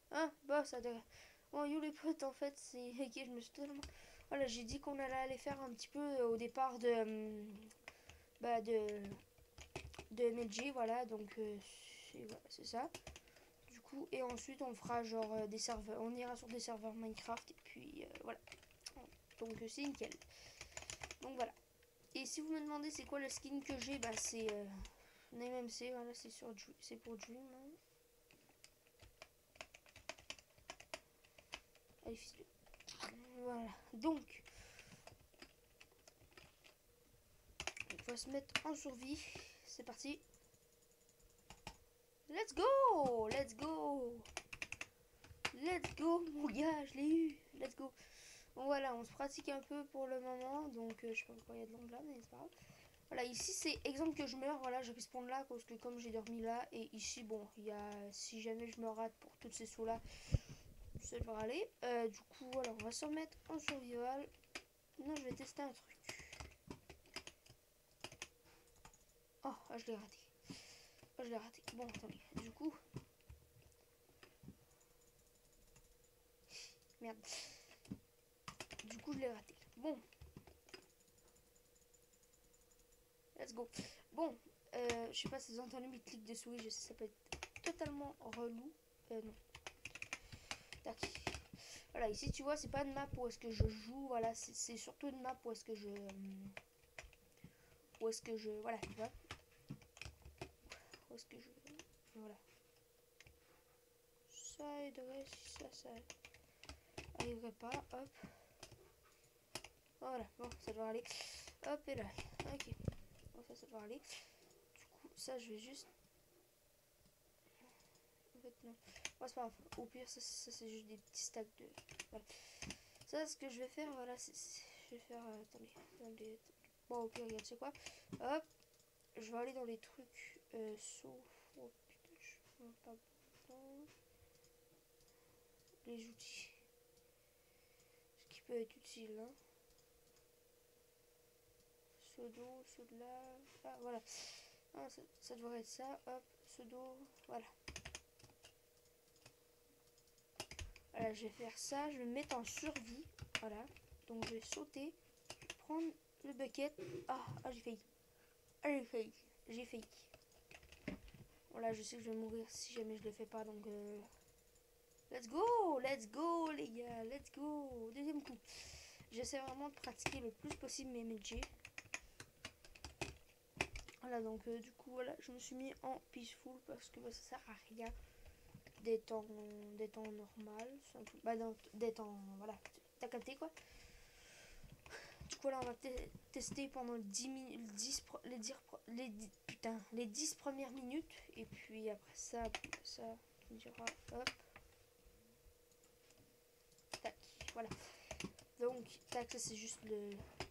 Hein, bah ça devrait. Bon, you les potes, en fait, c'est. Ok, je me suis totalement. Voilà, j'ai dit qu'on allait aller faire un petit peu au départ de. Bah, de MLG, voilà, donc voilà, c'est ça. Du coup, et ensuite, on fera genre des serveurs. On ira sur des serveurs Minecraft, et puis voilà. Donc, c'est nickel. Donc, voilà. Et si vous me demandez c'est quoi le skin que j'ai, bah, c'est NameMC, voilà, c'est pour Dream. Hein. Allez, fils de. Voilà. Donc, on va se mettre en survie. C'est parti. Let's go! Let's go! Let's go, mon gars, je l'ai eu. Let's go. Bon, voilà, on se pratique un peu pour le moment. Donc, je sais pas pourquoi il y a de l'angle là, mais c'est pas grave. Voilà, ici, c'est exemple que je meurs. Voilà, je respawn là parce que comme j'ai dormi là. Et ici, bon, il y a. Si jamais je me rate pour toutes ces sous là, ça devrait aller. Du coup, voilà, on va se remettre en survival. Non, je vais tester un truc. Oh, ah, je l'ai raté. Oh, je l'ai raté. Bon, attendez. Du coup, merde. Du coup, je l'ai raté. Bon, let's go. Bon, je sais pas si vous avez entendu mes clics de souris. Je sais, ça peut être totalement relou. Non. Tac. Voilà, ici, tu vois, c'est pas une map où est-ce que je joue. Voilà, c'est surtout une map où est-ce que je. Où est-ce que je. Voilà, tu vois. Où est-ce que je. Voilà. Ça aiderait si ça arriverait pas. Hop. Voilà, bon, ça devrait aller. Hop, et là. Ok. Bon, ça devrait aller. Du coup, ça, je vais juste. En fait, non. Bon, c'est pas grave. Au pire, ça c'est juste des petits stacks de. Voilà. Ça, ce que je vais faire, voilà, je vais faire. Attendez. Bon, au pire, regarde, c'est quoi. Hop. Je vais aller dans les trucs. Sauf. Oh putain, je vois pas bon. Les outils. Ce qui peut être utile, hein. Seau d'eau, seau de lave. Ah, voilà. Ah, ça devrait être ça. Hop, seau d'eau. Voilà. Voilà, je vais faire ça. Je vais me mettre en survie. Voilà. Donc, je vais sauter. Je vais prendre le bucket. Ah, j'ai failli. Ah, j'ai failli. J'ai failli. Voilà, je sais que je vais mourir si jamais je le fais pas. Donc, let's go! Let's go, les gars! Let's go! Deuxième coup. J'essaie vraiment de pratiquer le plus possible mes MG. Voilà, donc du coup, voilà, je me suis mis en peaceful parce que bah, ça sert à rien d'être en normal. Bah, d'être en. Voilà, t'as capté quoi? Du coup, là, on va tester pendant 10 minutes, les 10 premières minutes. Et puis après ça dira hop, tac, voilà. Donc, tac, ça c'est juste le.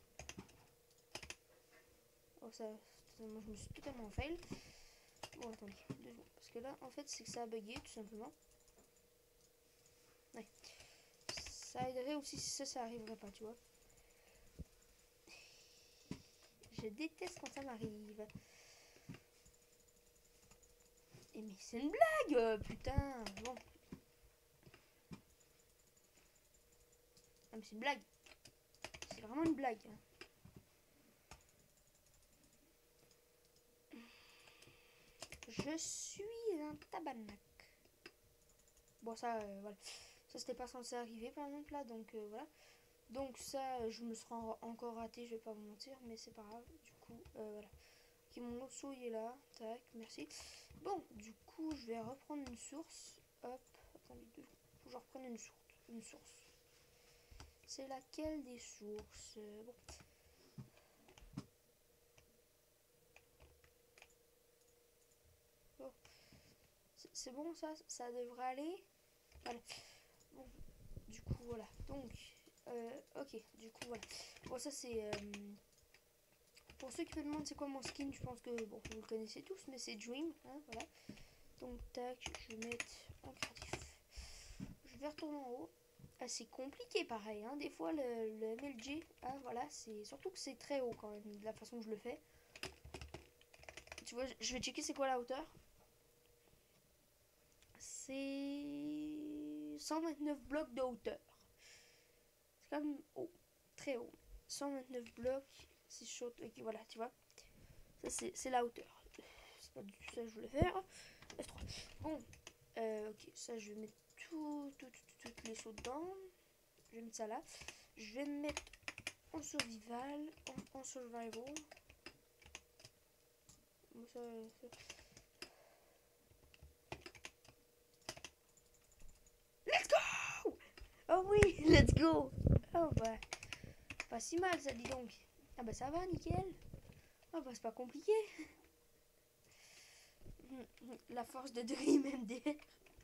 Oh, ça, moi je me suis totalement fail. Bon, attendez, 2 secondes. Parce que là, en fait, c'est que ça a bugué tout simplement. Ouais. Ça aiderait aussi si ça arriverait pas, tu vois. Je déteste quand ça m'arrive. Et mais c'est une blague, putain. Bon. Ah, mais c'est une blague. C'est vraiment une blague. Je suis un tabarnak. Bon, ça, voilà. Ça, c'était pas censé arriver, par exemple, là. Donc, voilà. Donc, ça, je me serais encore raté, je vais pas vous mentir. Mais c'est pas grave. Du coup, voilà. Ok, mon osso, il est là. Tac, merci. Bon, du coup, je vais reprendre une source. Hop. Attendez, faut que je reprenne une source. Une source. C'est laquelle des sources? Bon. Bon. C'est bon, ça devrait aller. Voilà. Bon, du coup, voilà. Donc, ok, du coup, voilà. Bon, ça, c'est. Pour ceux qui me demandent c'est quoi mon skin, je pense que, bon, vous le connaissez tous, mais c'est Dream, hein, voilà. Donc, tac, je vais mettre en créatif. Je vais retourner en haut. Ah, c'est compliqué, pareil, hein. Des fois, le MLG, hein, voilà, c'est. Surtout que c'est très haut quand même, de la façon que je le fais. Tu vois, je vais checker c'est quoi la hauteur. C'est 129 blocs de hauteur. C'est quand même haut, très haut. 129 blocs, c'est chaud. Ok, voilà, tu vois. Ça, c'est la hauteur. C'est pas du tout ça que je voulais faire. F3. Bon, ok, ça, je vais mettre toutes les sauts dedans. Je vais mettre ça là. Je vais me mettre en survival. En survival. Bon, ça. Let's go! Oh oui, let's go! Oh bah, pas si mal ça, dis donc. Ah bah ça va, nickel. Oh bah c'est pas compliqué. La force de Dream MDR.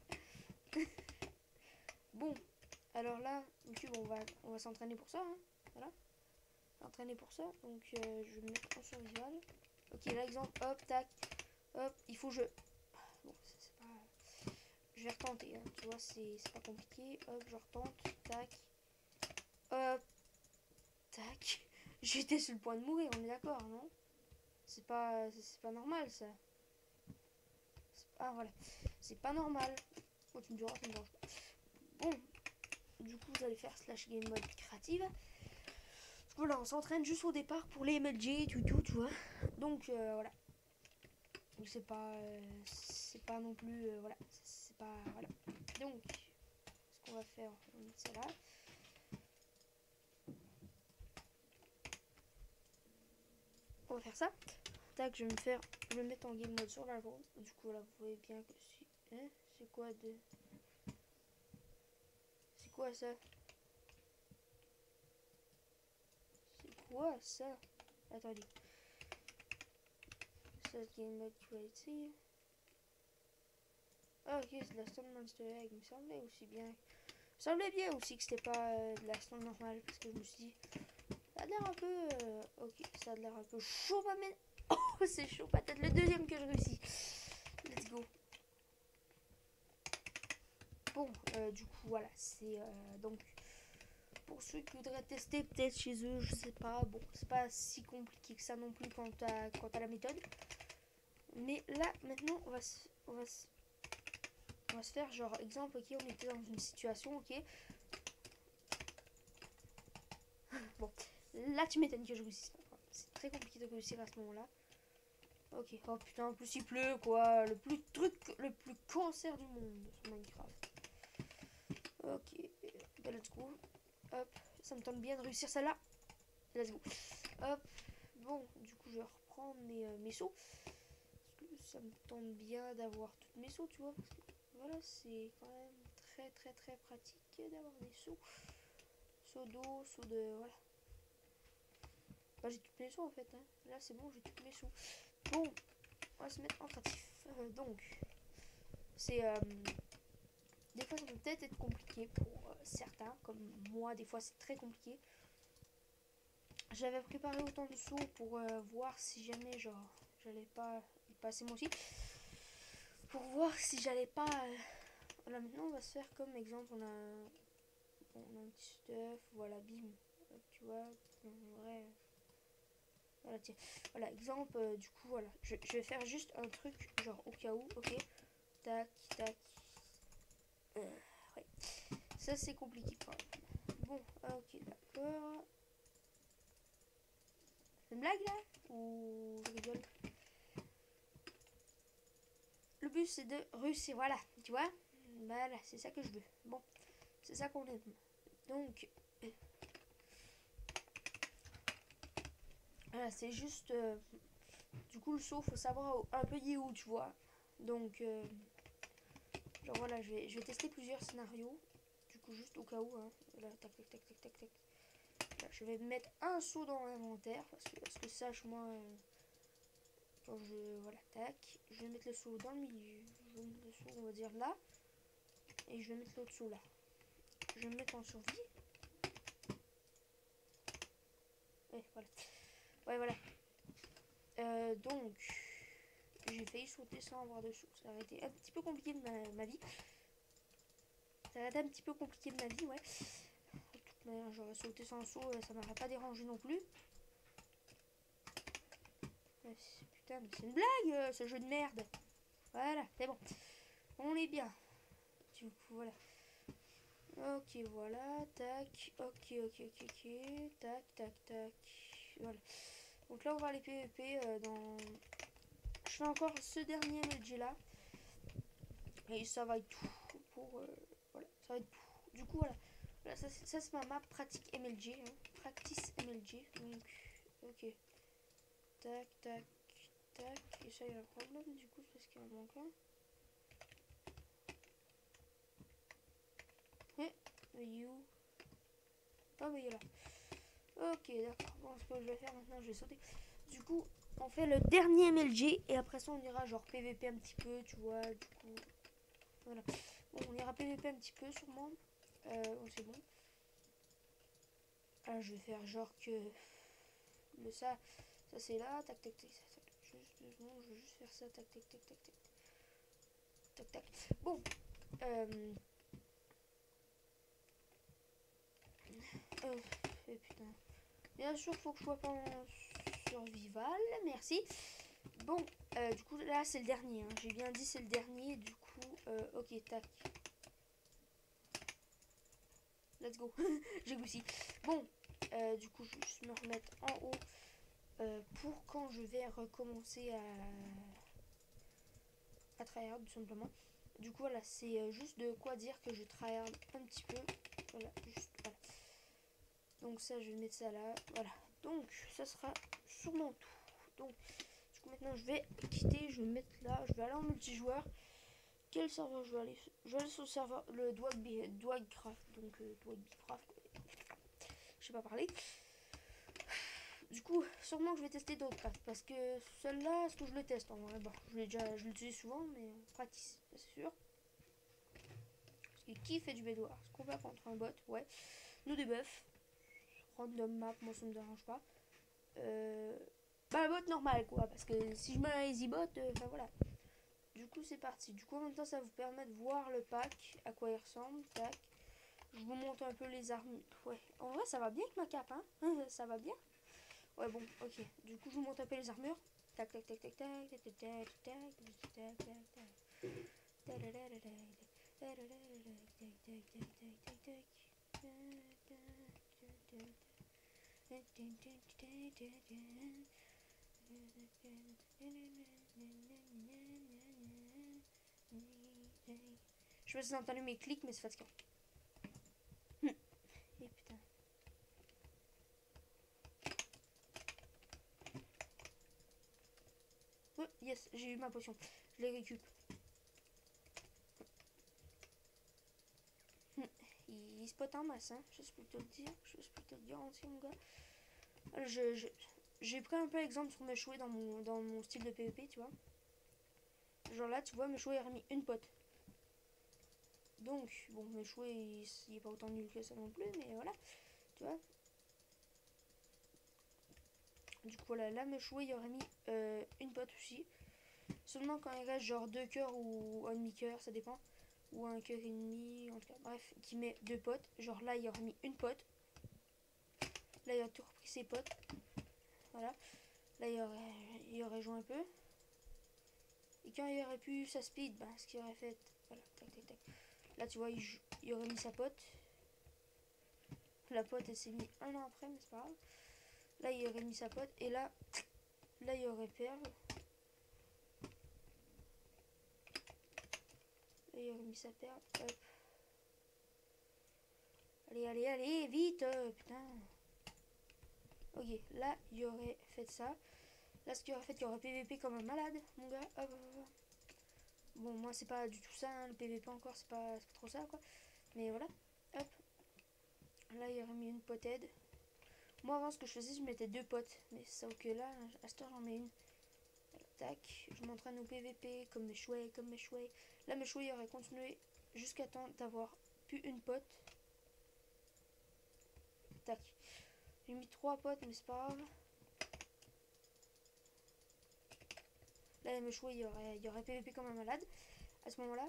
Bon, alors là, YouTube, on va s'entraîner pour ça. Hein. Voilà. S'entraîner pour ça. Donc je vais me mettre en survival. Ok, là, exemple, hop, tac. Hop, il faut que je... Bon, c'est pas... Je vais retenter, hein. Tu vois, c'est pas compliqué. Hop, je retente, tac. Hop, tac. J'étais sur le point de mourir, on est d'accord, non? C'est pas normal, ça. Ah, voilà. C'est pas normal. Oh, tu me diras, ça me dérange pas. Bon, du coup, vous allez faire slash game mode créative. Voilà, on s'entraîne juste au départ pour les MLG et tout, tu vois. Donc, voilà. C'est pas non plus, voilà. C'est pas, voilà. Donc, ce qu'on va faire, on va mettre ça là. On va faire ça. Tac, je vais me mettre en game mode survival. Du coup, là, vous voyez bien que si, hein, c'est quoi ça? C'est quoi ça? Attendez. Ça, game mode creative. Ah, ok, c'est de la Stone Monster Egg. Il me semblait bien aussi que c'était pas de la Stone normale. Parce que je me suis dit, ça a l'air un peu. Ok, ça a l'air un peu chaud, ma mène. Oh, c'est chaud, peut-être le deuxième que je réussis. Let's go. Bon, du coup, voilà. C'est donc. Pour ceux qui voudraient tester peut-être chez eux, je sais pas. Bon, c'est pas si compliqué que ça non plus quant à la méthode. Mais là, maintenant, on va se faire genre exemple, ok, on était dans une situation, ok. Bon, là tu m'étonnes que je réussisse pas. C'est très compliqué de réussir à ce moment-là. Ok, oh putain, en plus il pleut quoi, le plus cancer du monde sur Minecraft. Ok, bah, let's go. Hop, ça me tente bien de réussir celle-là. Let's go. Hop, bon, du coup je vais reprendre mes sauts. Parce que ça me tente bien d'avoir toutes mes sauts, tu vois. Parce que voilà, c'est quand même très pratique d'avoir des sauts. Saut d'eau, saut de... Voilà. Bah, j'ai toutes mes sauts en fait. Hein. Là c'est bon, j'ai toutes mes sauts. Bon, on va se mettre en créatif. Donc, c'est... des fois ça peut peut-être être compliqué pour certains. Comme moi, des fois c'est très compliqué. J'avais préparé autant de sauts pour voir si jamais genre j'allais pas y passer moi aussi. Pour voir si j'allais pas... Voilà, maintenant on va se faire comme exemple. On a un petit stuff. Voilà, bim. Tu vois, en vrai... Voilà, tiens. Voilà, exemple, du coup, voilà. Je vais faire juste un truc, genre au cas où, ok. Tac, tac. Ouais. Ça, c'est compliqué quand même. Bon, ok, d'accord. C'est une blague, là? Ou je rigole? Le but, c'est de réussir, voilà. Tu vois? Voilà, c'est ça que je veux. Bon, c'est ça qu'on aime. Donc... Voilà, c'est juste... du coup, le saut, faut savoir un peu où, tu vois. Donc... genre voilà, je vais tester plusieurs scénarios. Du coup, juste au cas où. Hein. Là, tac, tac, tac, tac, tac, tac. Là, je vais mettre un saut dans l'inventaire. Parce que sache, moi... quand je... Voilà, tac. Je vais mettre le saut dans le milieu. Je vais mettre le saut, on va dire, là. Et je vais mettre l'autre saut là. Je vais me mettre en survie. Ouais, voilà. Ouais, voilà. Donc, j'ai failli sauter sans avoir de saut. Ça aurait été un petit peu compliqué de ma vie. Ça aurait été un petit peu compliqué de ma vie, ouais. De toute manière, j'aurais sauté sans saut, ça m'aurait pas dérangé non plus. Putain, mais c'est une blague, ce jeu de merde. Voilà, c'est bon. On est bien. Du coup, voilà. Ok, voilà, tac, ok, ok, ok, ok, tac, tac, tac, voilà. Donc là, on va aller PVP dans... Je fais encore ce dernier MLG là, et ça va être tout pour... voilà, ça va être tout. Du coup, voilà, voilà ça c'est ma map pratique MLG, hein. Practice MLG, donc, ok, tac, tac, tac, et ça, il y a un problème, du coup, parce qu'il y en manque un. Mais où? Ah, mais il est là. Ok, d'accord. Bon, ce que je vais faire maintenant, je vais sauter. Du coup, on fait le dernier MLG et après ça, on ira genre PVP un petit peu, tu vois. Du coup, voilà. Bon, on ira PVP un petit peu sûrement. Bon, c'est bon. Ah, je vais faire genre que ça c'est là, tac tac tac, tac. Juste 2 secondes, je vais juste faire ça, tac tac tac tac tac tac tac. Bon, putain. Bien sûr, faut que je sois pas en survival, merci. Bon, du coup, là, c'est le dernier. Hein. J'ai bien dit, c'est le dernier. Du coup, ok, tac. Let's go. J'ai goussi. Bon, du coup, je vais juste me remettre en haut pour quand je vais recommencer à tryhard, tout simplement. Du coup, voilà, c'est juste de quoi dire que je tryhard un petit peu. Voilà, juste, voilà. Donc ça, je vais mettre ça là. Voilà. Donc, ça sera sûrement tout. Donc, du coup, maintenant, je vais quitter. Je vais me mettre là. Je vais aller en multijoueur. Quel serveur je vais aller? Je vais aller sur le serveur, le Dwagcraft. Donc, Dwagcraft. Je sais pas parler. Du coup, sûrement que je vais tester d'autres packs. Parce que celui-là, est-ce que je le teste en vrai? Bon, je l'utilise souvent, mais en pratique, c'est sûr. Parce que qui fait du bédouard? Est-ce qu'on va contre un bot? Ouais. Nous des buffs. Random map, moi ça me dérange pas. Bah, bot normal quoi. Parce que si je mets un easy bot, enfin voilà. Du coup, c'est parti. Du coup, en même temps, ça vous permet de voir le pack, à quoi il ressemble. Tac. Je vous montre un peu les armes. Ouais, en vrai, ça va bien avec ma cape, hein. Ça va bien. Ouais, bon, ok. Du coup, je vous montre un peu les armures. Tac, tac, tac, tac, tac, tac, tac, tac, tac, tac, tac, je sais pas si vous avez entendu mes clics, mais c'est fatigant. Et putain. Oh, yes, j'ai eu ma potion. Je l'ai récup. Il spot en masse, hein. Je peux te le dire. Je peux te le garantir, mon gars. J'ai pris un peu exemple sur mes chouets dans mon style de PvP, tu vois. Genre là, tu vois, mes chouets, il a remis une pote. Donc, bon, mes chouets, il est pas autant nul que ça non plus, mais voilà. Tu vois. Du coup, voilà, là, mes chouets, il aurait mis une pote aussi. Seulement quand il reste genre 2 cœurs ou un demi-cœur, ça dépend. Ou un cœur et demi, en tout cas, bref, qui met 2 potes. Genre là, il aurait mis une pote. Là, il a tout repris ses potes. Voilà. Là, il aurait joué un peu. Et quand il aurait pu sa speed, bah, ce qu'il aurait fait, voilà, tac, tac, tac. Là, tu vois, il aurait mis sa pote. La pote, elle s'est mis un an après, mais c'est pas grave. Là, il aurait mis sa pote. Et là, il aurait perle. Là, il aurait mis sa perle. Hop. Allez, allez, allez, vite, putain. Ok, là, il aurait fait ça. Là, ce qu'il aurait fait, il aurait PVP comme un malade, mon gars. Hop, hop, hop. Bon, moi, c'est pas du tout ça, hein, le PVP encore, c'est pas trop ça, quoi. Mais voilà, hop. Là, il aurait mis une poted. Moi, avant, ce que je faisais, je mettais 2 potes. Mais sauf que là, à cette heure, j'en mets une. Tac, je m'entraîne au PVP, comme mes chouets, comme mes chouets. Là, mes chouets, il aurait continué jusqu'à temps d'avoir plus une pote. Tac. J'ai mis 3 potes, mais c'est pas grave. Là, mes chouets, il y aurait PVP comme un malade. À ce moment-là,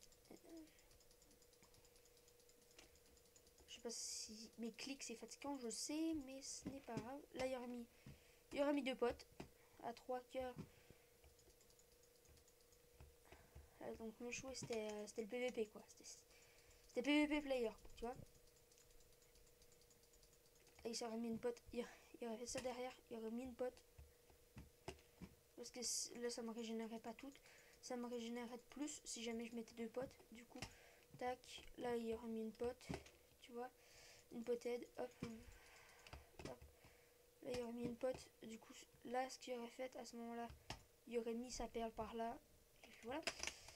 je sais pas si mes clics c'est fatigant, je sais, mais ce n'est pas grave. Là, il aurait mis 2 potes à 3 cœurs. Donc, mes chouets, c'était le PVP, quoi. C'était PvP player, tu vois. Et il s'aurait mis une pote. Il aurait fait ça derrière. Il aurait mis une pote. Parce que là, ça me régénérerait pas toutes. Ça me régénérerait de plus si jamais je mettais deux potes. Du coup, tac. Là, il aurait mis une pote. Tu vois. Une poted. Hop. Hop. Là, il aurait mis une pote. Du coup, là, ce qu'il aurait fait à ce moment-là, il aurait mis sa perle par là. Et puis voilà.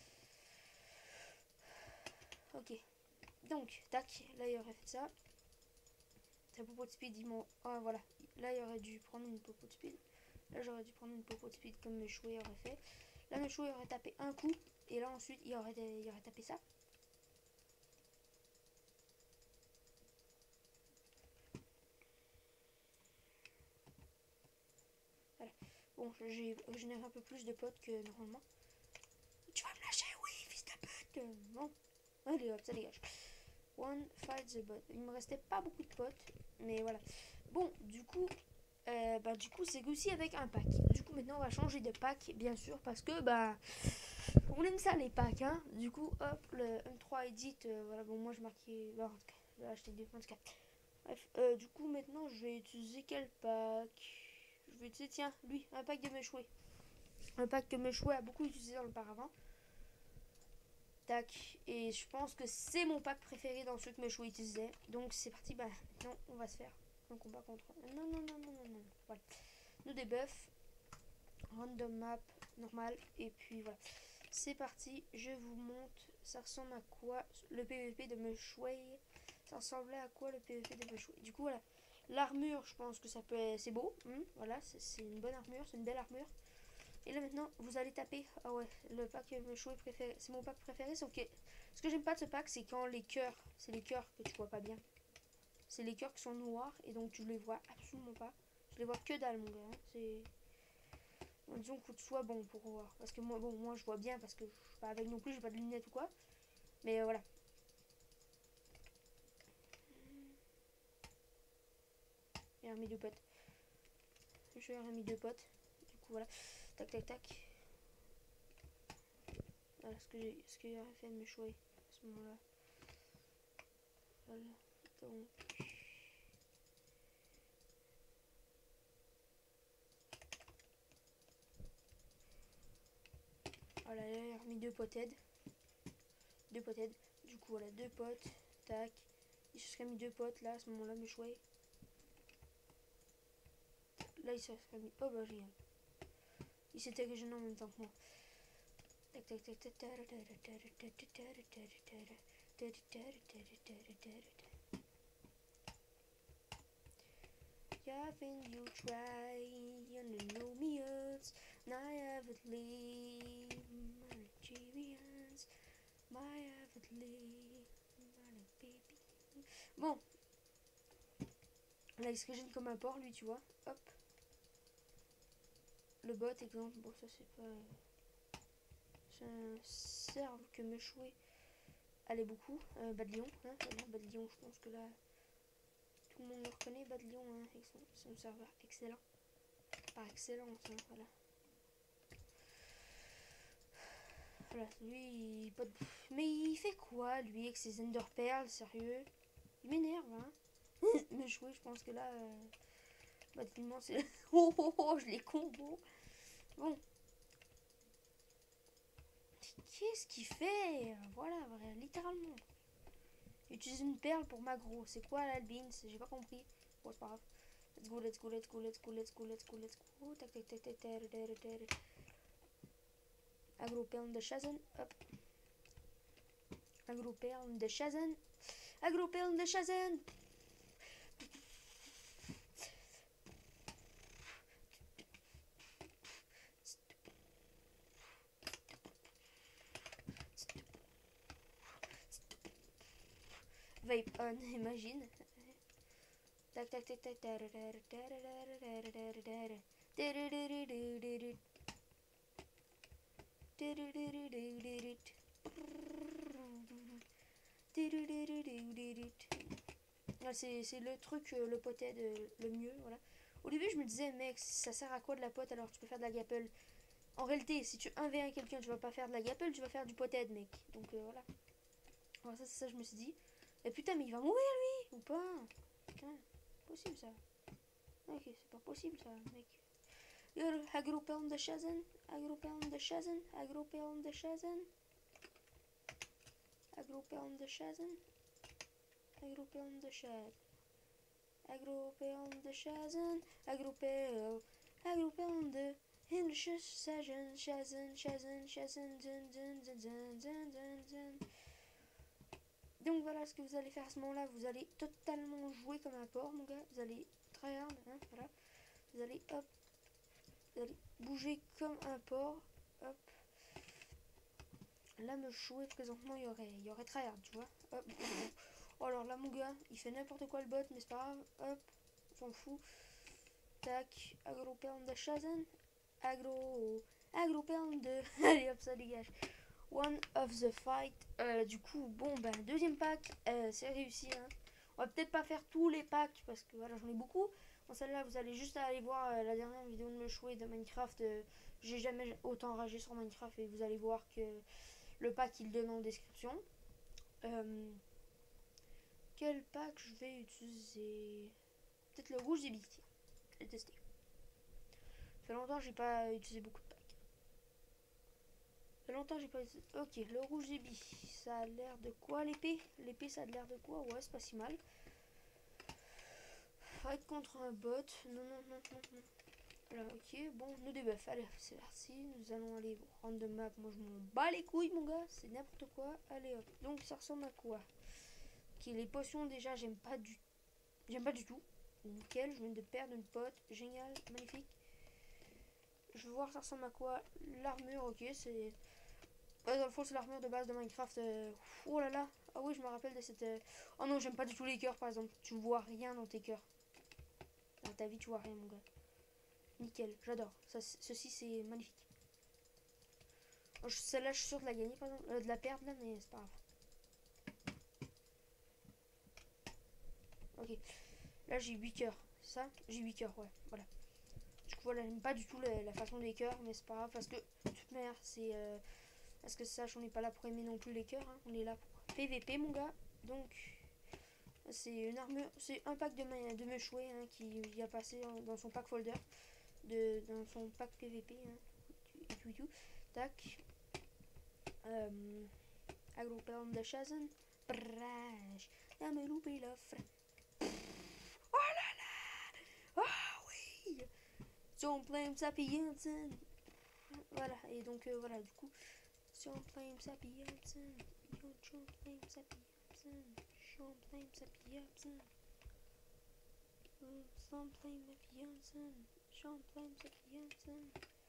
Ok. Donc, tac. Là, il aurait fait ça. Sa popo de speed, ils m'ont... Ah, voilà. Là, il aurait dû prendre une popo de speed. Là, j'aurais dû prendre une popo de speed comme mes chouets aurait fait. Là, mes chouets aurait tapé un coup. Et là, ensuite, il aurait tapé ça. Voilà. Bon, j'ai généré un peu plus de potes que normalement. Tu vas me lâcher, oui, fils de pute. Bon. Allez, hop, ça dégage. One fight the bot. Il me restait pas beaucoup de potes. Mais voilà. Bon, du coup... du coup c'est aussi avec un pack. Du coup maintenant on va changer de pack bien sûr parce que on aime ça les packs hein. Du coup hop le M3 Edit voilà bon moi je marquais en tout cas je vais acheter des en tout cas. Bref du coup maintenant je vais utiliser quel pack. Je vais utiliser tiens lui un pack de mes chouets. Un pack que mes chouets a beaucoup utilisé dans le paravent. Tac et je pense que c'est mon pack préféré dans ceux que mes chouets utilisaient. Donc c'est parti maintenant on va se faire un combat contre... Non. Voilà. Nous débuff. Random map. Normal. Et puis voilà. C'est parti. Je vous montre. Ça ressemble à quoi le PVP de Meshway. Ça ressemblait à quoi le PVP de Meshway. Du coup voilà. L'armure je pense que ça peut être... C'est beau. Voilà. C'est une bonne armure. C'est une belle armure. Et là maintenant vous allez taper. Ah ouais. Le pack Meshway préféré. C'est mon pack préféré. Sauf que ce que j'aime pas de ce pack c'est quand les cœurs. C'est les cœurs que tu vois pas bien. C'est les cœurs qui sont noirs et donc tu les vois absolument pas. Je les vois que dalle mon gars. Hein. C'est... Bon, disons qu'il faut que tu sois bon pour voir. Parce que moi je vois bien parce que je suis pas avec non plus, j'ai pas de lunettes ou quoi. Mais voilà. J'ai remis deux potes. J'ai remis deux potes. Du coup voilà. Tac tac tac. Voilà ce que j'aurais fait de mes choix à ce moment-là. Voilà. Donc. Voilà, là, j'ai remis deux potes. Deux potes. Du coup voilà, deux potes. Tac. Il se serait mis deux potes là à ce moment-là, mes choix. Là il se serait mis. Oh bah génial. Il s'était régénéré en même temps que moi. Tac tac tac tac tac. Haven't you tried to know me else? I haven't lived my experience. My haven't lived my baby. Bon. Là il se régène comme un porc lui tu vois. Hop. Le bot exemple. Bon ça c'est pas... C'est un serve que me chouer. Allez beaucoup. Bad Lion. Hein, Bad Lion je pense que là... Tout le monde le reconnaît, Bad Lion, hein, avec son serveur excellent. Par excellence, hein, voilà. Voilà, lui, il... Mais il fait quoi, lui, avec ses Ender Pearls, sérieux? Il m'énerve, hein. Mais je pense que là... bâtiment, c'est... Oh, je les combo. Bon. Qu'est-ce qu'il fait? Voilà, littéralement. Il utilise une perle pour Magro. C'est quoi l'Albine? J'ai pas compris. Bon, c'est pas grave. Let's go, let's go, let's go, let's go, let's go, let's go, let's go. Tac, tac, tac, tac, tac, tac, tac. Agro-perle de Shazam. Hop. Agro-perle de Shazam. Agro-perle de Shazam. Vape on, imagine. Tac, tac, tac, tac, tac, c'est le truc, le potet le mieux, voilà. Au début, je me disais, mec, ça sert à quoi de la pote alors tu peux faire de la gapple. En réalité, si tu 1v1 quelqu'un, tu vas pas faire de la gapple, tu vas faire du potet, mec. Donc voilà. Enfin, ça, c'est ça, je me suis dit. Et putain, mais il va mourir lui ou pas? Putain, possible ça. Ok, c'est pas possible ça, mec. Agropelm de Shazen, Agropelm de Shazen, Agropelm de Shazen, Agropelm de Shazen, Agropelm de Shazen, Agropelm de Shazen, Agropelm de Shazen, Shazen, Shazen, Shazen, Donc voilà ce que vous allez faire à ce moment-là. Vous allez totalement jouer comme un porc, mon gars. Vous allez tryhard, hein, voilà. Vous allez, hop, vous allez bouger comme un porc. Hop. Là, me jouer présentement, il y aurait tryhard, tu vois. Hop. Oh, alors là, mon gars, il fait n'importe quoi le bot, mais c'est pas grave. Hop, on s'en fout. Tac, agro-perm de Shazen. Agro-perm de... Allez, hop, ça dégage. One of the fight. Du coup, bon, ben, deuxième pack, c'est réussi. Hein. On va peut-être pas faire tous les packs parce que voilà, j'en ai beaucoup. Bon, celle-là, vous allez juste aller voir la dernière vidéo de me jouer de Minecraft. J'ai jamais autant ragé sur Minecraft et vous allez voir que le pack il donne en description. Quel pack je vais utiliser? Peut-être le rouge Zibi. Je vais tester. Ça fait longtemps que j'ai pas utilisé beaucoup de packs. Ça fait longtemps que j'ai pas utilisé. Ok, le rouge Zibi. Ça a l'air de quoi l'épée? L'épée, ça a l'air de quoi? Ouais, c'est pas si mal. Fight contre un bot. Non, non, non, non, non. Voilà, ok, bon, nous débuff. Allez, c'est parti. Nous allons aller rendre de map. Moi, je m'en bats les couilles, mon gars. C'est n'importe quoi. Allez, hop. Donc, ça ressemble à quoi? Ok, les potions, déjà, j'aime pas du tout. Nickel, je viens de perdre une pote. Génial, magnifique. Je veux voir ça ressemble à quoi. L'armure, ok, c'est... dans le fond, c'est l'armure de base de Minecraft. Oh là là. Ah oui, je me rappelle de cette... Oh non, j'aime pas du tout les cœurs, par exemple. Tu vois rien dans tes cœurs. Dans ta vie, tu vois rien, mon gars. Nickel, j'adore. Ceci, c'est magnifique. Celle-là, je suis sûre de la gagner, par exemple. De la perdre, là, mais c'est pas grave. Ok. Là, j'ai 8 cœurs. C'est ça? J'ai 8 cœurs, ouais. Voilà. Du coup, voilà, j'aime pas du tout la façon des cœurs, mais c'est pas grave. Parce que, de toute manière, c'est... parce que sache, on n'est pas là pour aimer non plus les cœurs. Hein. On est là pour PVP, mon gars. Donc, c'est une armure... C'est un pack de meuchouet hein, qui a passé dans son pack folder. Dans son pack PVP. Hein. Et tout. Tac. Agropelm de Shazen. Brage. À me louper l'offre. Oh là là. Ah oui. Son flame sapientin. Voilà. Et donc, voilà, du coup. Son flame sapientin. Son flame sapientin. Son flame sapientin. Son flame sapientin. Son flame sapientin.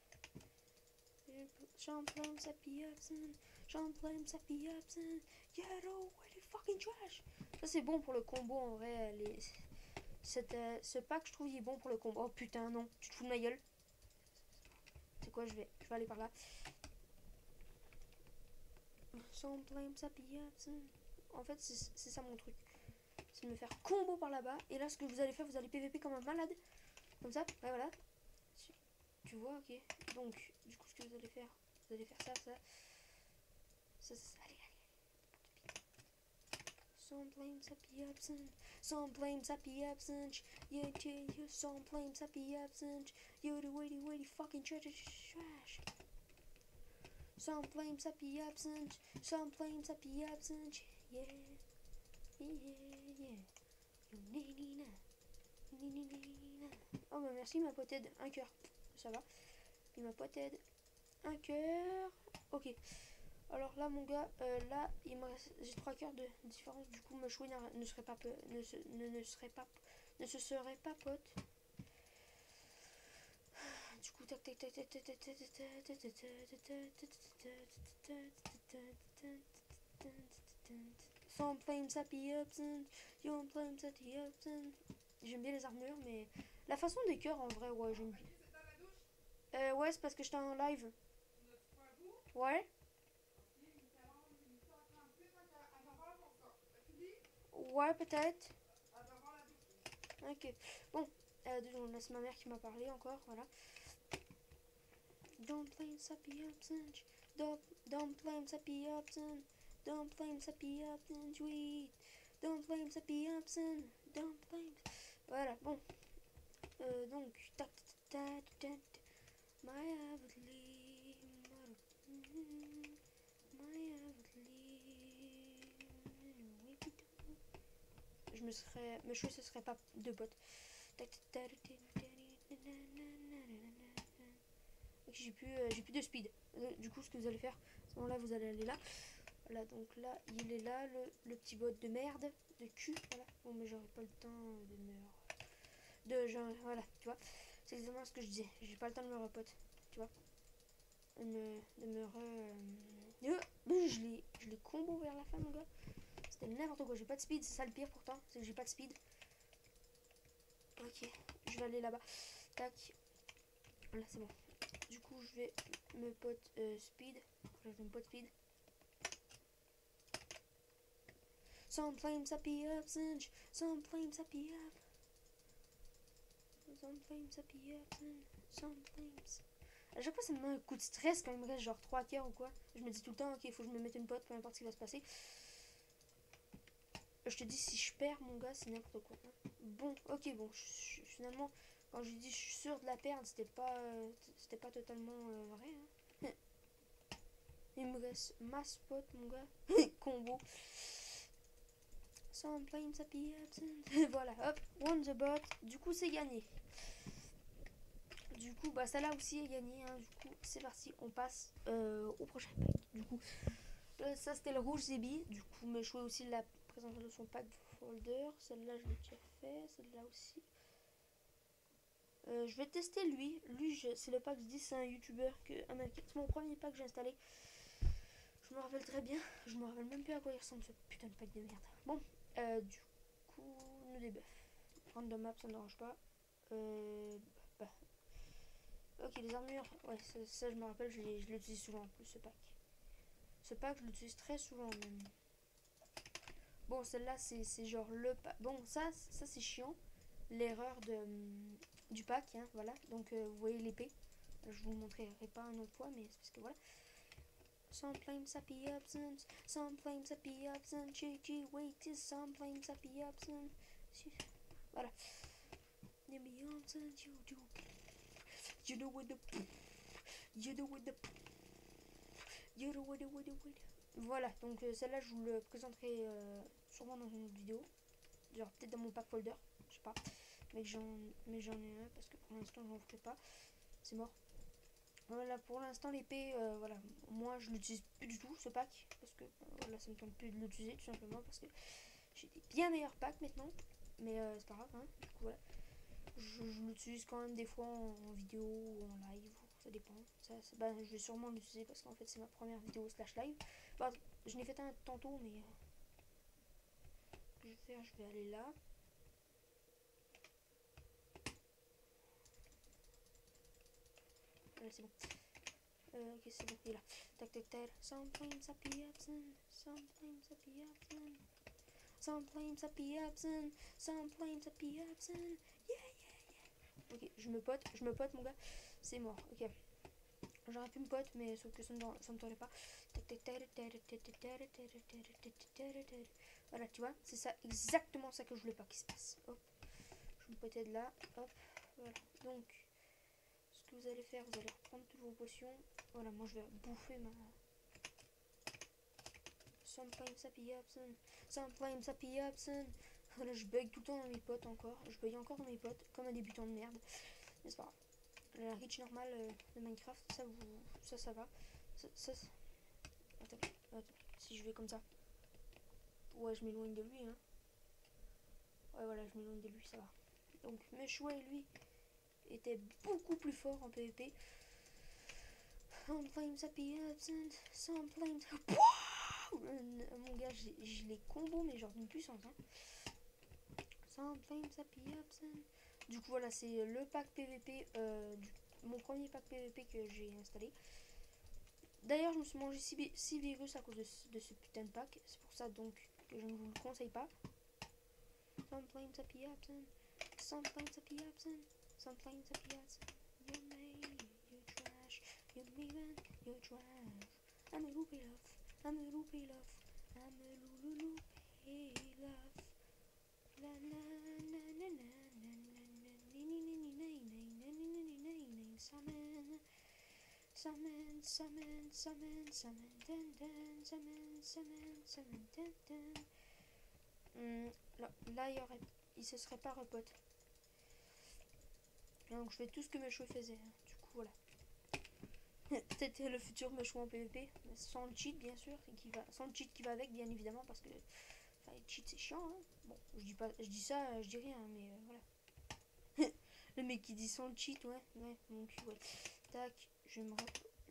Champlain sapientin. Champlain sapientin. Yaro, what the fucking trash. Ça c'est bon pour le combo en vrai. Ce pack je trouve il est bon pour le combo. Oh putain non, tu te fous de ma gueule. C'est quoi, je vais aller par là. Champlain sapientin. En fait c'est ça mon truc. C'est de me faire combo par là-bas. Et là ce que vous allez faire, vous allez PVP comme un malade. Comme ça, ouais voilà. Tu vois, ok. Donc, du coup ce que vous allez faire ça. Allez. Some blames happy absent. Some blames happy absent. Yeah. Some blames happy absent. You the way fucking trash. Some blames happy absent. Some blames happy absent. Yeah. Oh bah merci ma pote aide. Un cœur. Ça va. Et ma pote aide. Un cœur. Ok. Alors là mon gars, là il me reste, j'ai 3 cœurs de différence. Du coup me chouiner ne serait pas ne se serait pas pote. Du coup tac. Some flames happy absent. Your flames happy absent. J'aime bien les armures mais la façon des cœurs en vrai ouais j'aime bien. Ouais c'est parce que j'étais en live. Ouais. Ouais, peut-être. Ok. Bon, on laisse ma mère qui m'a parlé encore, voilà. Don't blame Sappy absent. Don't blame Sappy absent. Don't flames happy absent, tweet. Don't flames happy absent, don't flames. Voilà, bon. Donc, tac, tac, tac, my avidly, my avidly. Mes cheveux, ce serait pas deux potes. Ok, j'ai plus de speed. Du coup, ce que vous allez faire, à ce moment-là, vous allez aller là. Voilà, donc là, il est là, le petit bot de merde, de cul. Voilà. Bon, mais j'aurais pas le temps de genre, voilà, tu vois. C'est exactement ce que je disais. J'ai pas le temps de me repote, tu vois. De me je l'ai combo vers la fin, mon gars. C'était n'importe quoi. J'ai pas de speed, c'est ça le pire pourtant. C'est que j'ai pas de speed. Ok, je vais aller là-bas. Tac. Là, c'est bon. Du coup, je vais me pote speed. Je vais me pote speed. Some flames happy up, Singe. Some flames happy up. Some flames happy up, some flames. À chaque fois, ça me met un coup de stress quand il me reste genre 3 cœurs ou quoi. Je me dis tout le temps, ok, il faut que je me mette une pote, peu importe ce qui va se passer. Je te dis, si je perds, mon gars, c'est n'importe quoi. Hein. Bon, ok, bon, finalement, quand je dis je suis sûr de la perdre, c'était pas totalement vrai. Hein. Il me reste ma spot, mon gars. Combo. Some flames happy absent. Voilà, hop, won the bot. Du coup, c'est gagné. Du coup, bah ça là aussi est gagné. Hein. Du coup, c'est parti, on passe au prochain pack. Du coup, ça c'était le rouge Zebi. Du coup, mais je jouais aussi la présentation de son pack folder. Celle-là, je l'ai déjà fait. Celle-là aussi. Je vais tester lui. Lui, c'est le pack 10. C'est un youtubeur américain. C'est mon premier pack que j'ai installé. Je me rappelle très bien. Je me rappelle même plus à quoi il ressemble ce putain de pack de merde. Bon, du coup, nous débuff. Random map, ça ne dérange pas. Bah. Ok, les armures. Ouais, ça je me rappelle, je l'utilise souvent en plus, ce pack. Ce pack, je l'utilise très souvent même. Bon, celle-là, c'est genre le pack. Bon, ça c'est chiant. L'erreur du pack, hein, voilà. Donc, vous voyez l'épée. Je vous le montrerai pas une autre fois, mais c'est parce que voilà. Some flames happy absent, some flames happy absent, GG, wait is some flames happy absent. Voilà. You know what the Voilà, donc celle-là je vous le présenterai sûrement dans une autre vidéo. Genre peut-être dans mon pack folder, je sais pas. Mais j'en ai un parce que pour l'instant je n'en ferai pas. C'est mort. Voilà, pour l'instant l'épée, voilà, moi je l'utilise plus du tout ce pack. Parce que voilà, ça me tente plus de l'utiliser tout simplement parce que j'ai des bien meilleurs packs maintenant. Mais c'est pas grave, hein. Du coup voilà. Je l'utilise quand même des fois en vidéo ou en live, ça dépend. Bah, je vais sûrement l'utiliser parce qu'en fait c'est ma première vidéo slash live. Bah, je n'ai fait un tantôt, mais je vais aller là. Voilà, c'est bon. Ok, c'est bon, il est là. Tac, tac, tac. Some flames happy absent. Some flames happy absent. Some flames happy absent. Some flames happy absent. Yeah, yeah, yeah. Ok, je me pote, mon gars. C'est mort, ok. J'aurais pu me pote, mais sauf que ça me tentait pas. Voilà, tu vois, c'est ça, exactement ça que je voulais pas qu'il se passe. Hop, je me potais de là, hop, voilà. Donc, ce que vous allez faire, vous allez reprendre toutes vos potions. Voilà, moi je vais bouffer ma... Some flames happy absent. Some flames happy absent. Voilà, je bug tout le temps dans mes potes encore. Je bug encore dans mes potes, comme un débutant de merde. Mais c'est pas grave. La reach normale de Minecraft, ça va. Attends, si je vais comme ça. Ouais, je m'éloigne de lui, hein. Ouais, voilà, je m'éloigne de lui, ça va. Donc, Meshwa et lui étaient beaucoup plus forts en PvP. Some flames happy absent, some flames... Mon gars, je les combo, mais genre d'une puissance, hein. Some flames happy absent. Du coup, voilà, c'est le pack PvP, mon premier pack PvP que j'ai installé. D'ailleurs, je me suis mangé 6 virus à cause de ce putain de pack. C'est pour ça donc que je ne vous le conseille pas. Some flames happy absent. Some flames happy absent. Some flames happy absent. You made, you trash. You leaving, you trash. I'm a loopy love. I'm a loopy love. I'm a loulou, hey love. La na na na na na là, il se serait pas repote. Donc je fais tout ce que Mecho faisait. Hein. Du coup, voilà. Peut-être le futur Mecho en PvP. Sans le cheat, bien sûr. Sans le cheat qui va avec, bien évidemment. Parce que enfin, les cheats, c'est chiant. Hein. Bon, je dis ça, je dis rien. Mais voilà. Le mec qui dit sans le cheat, ouais. Donc, ouais. Tac, je me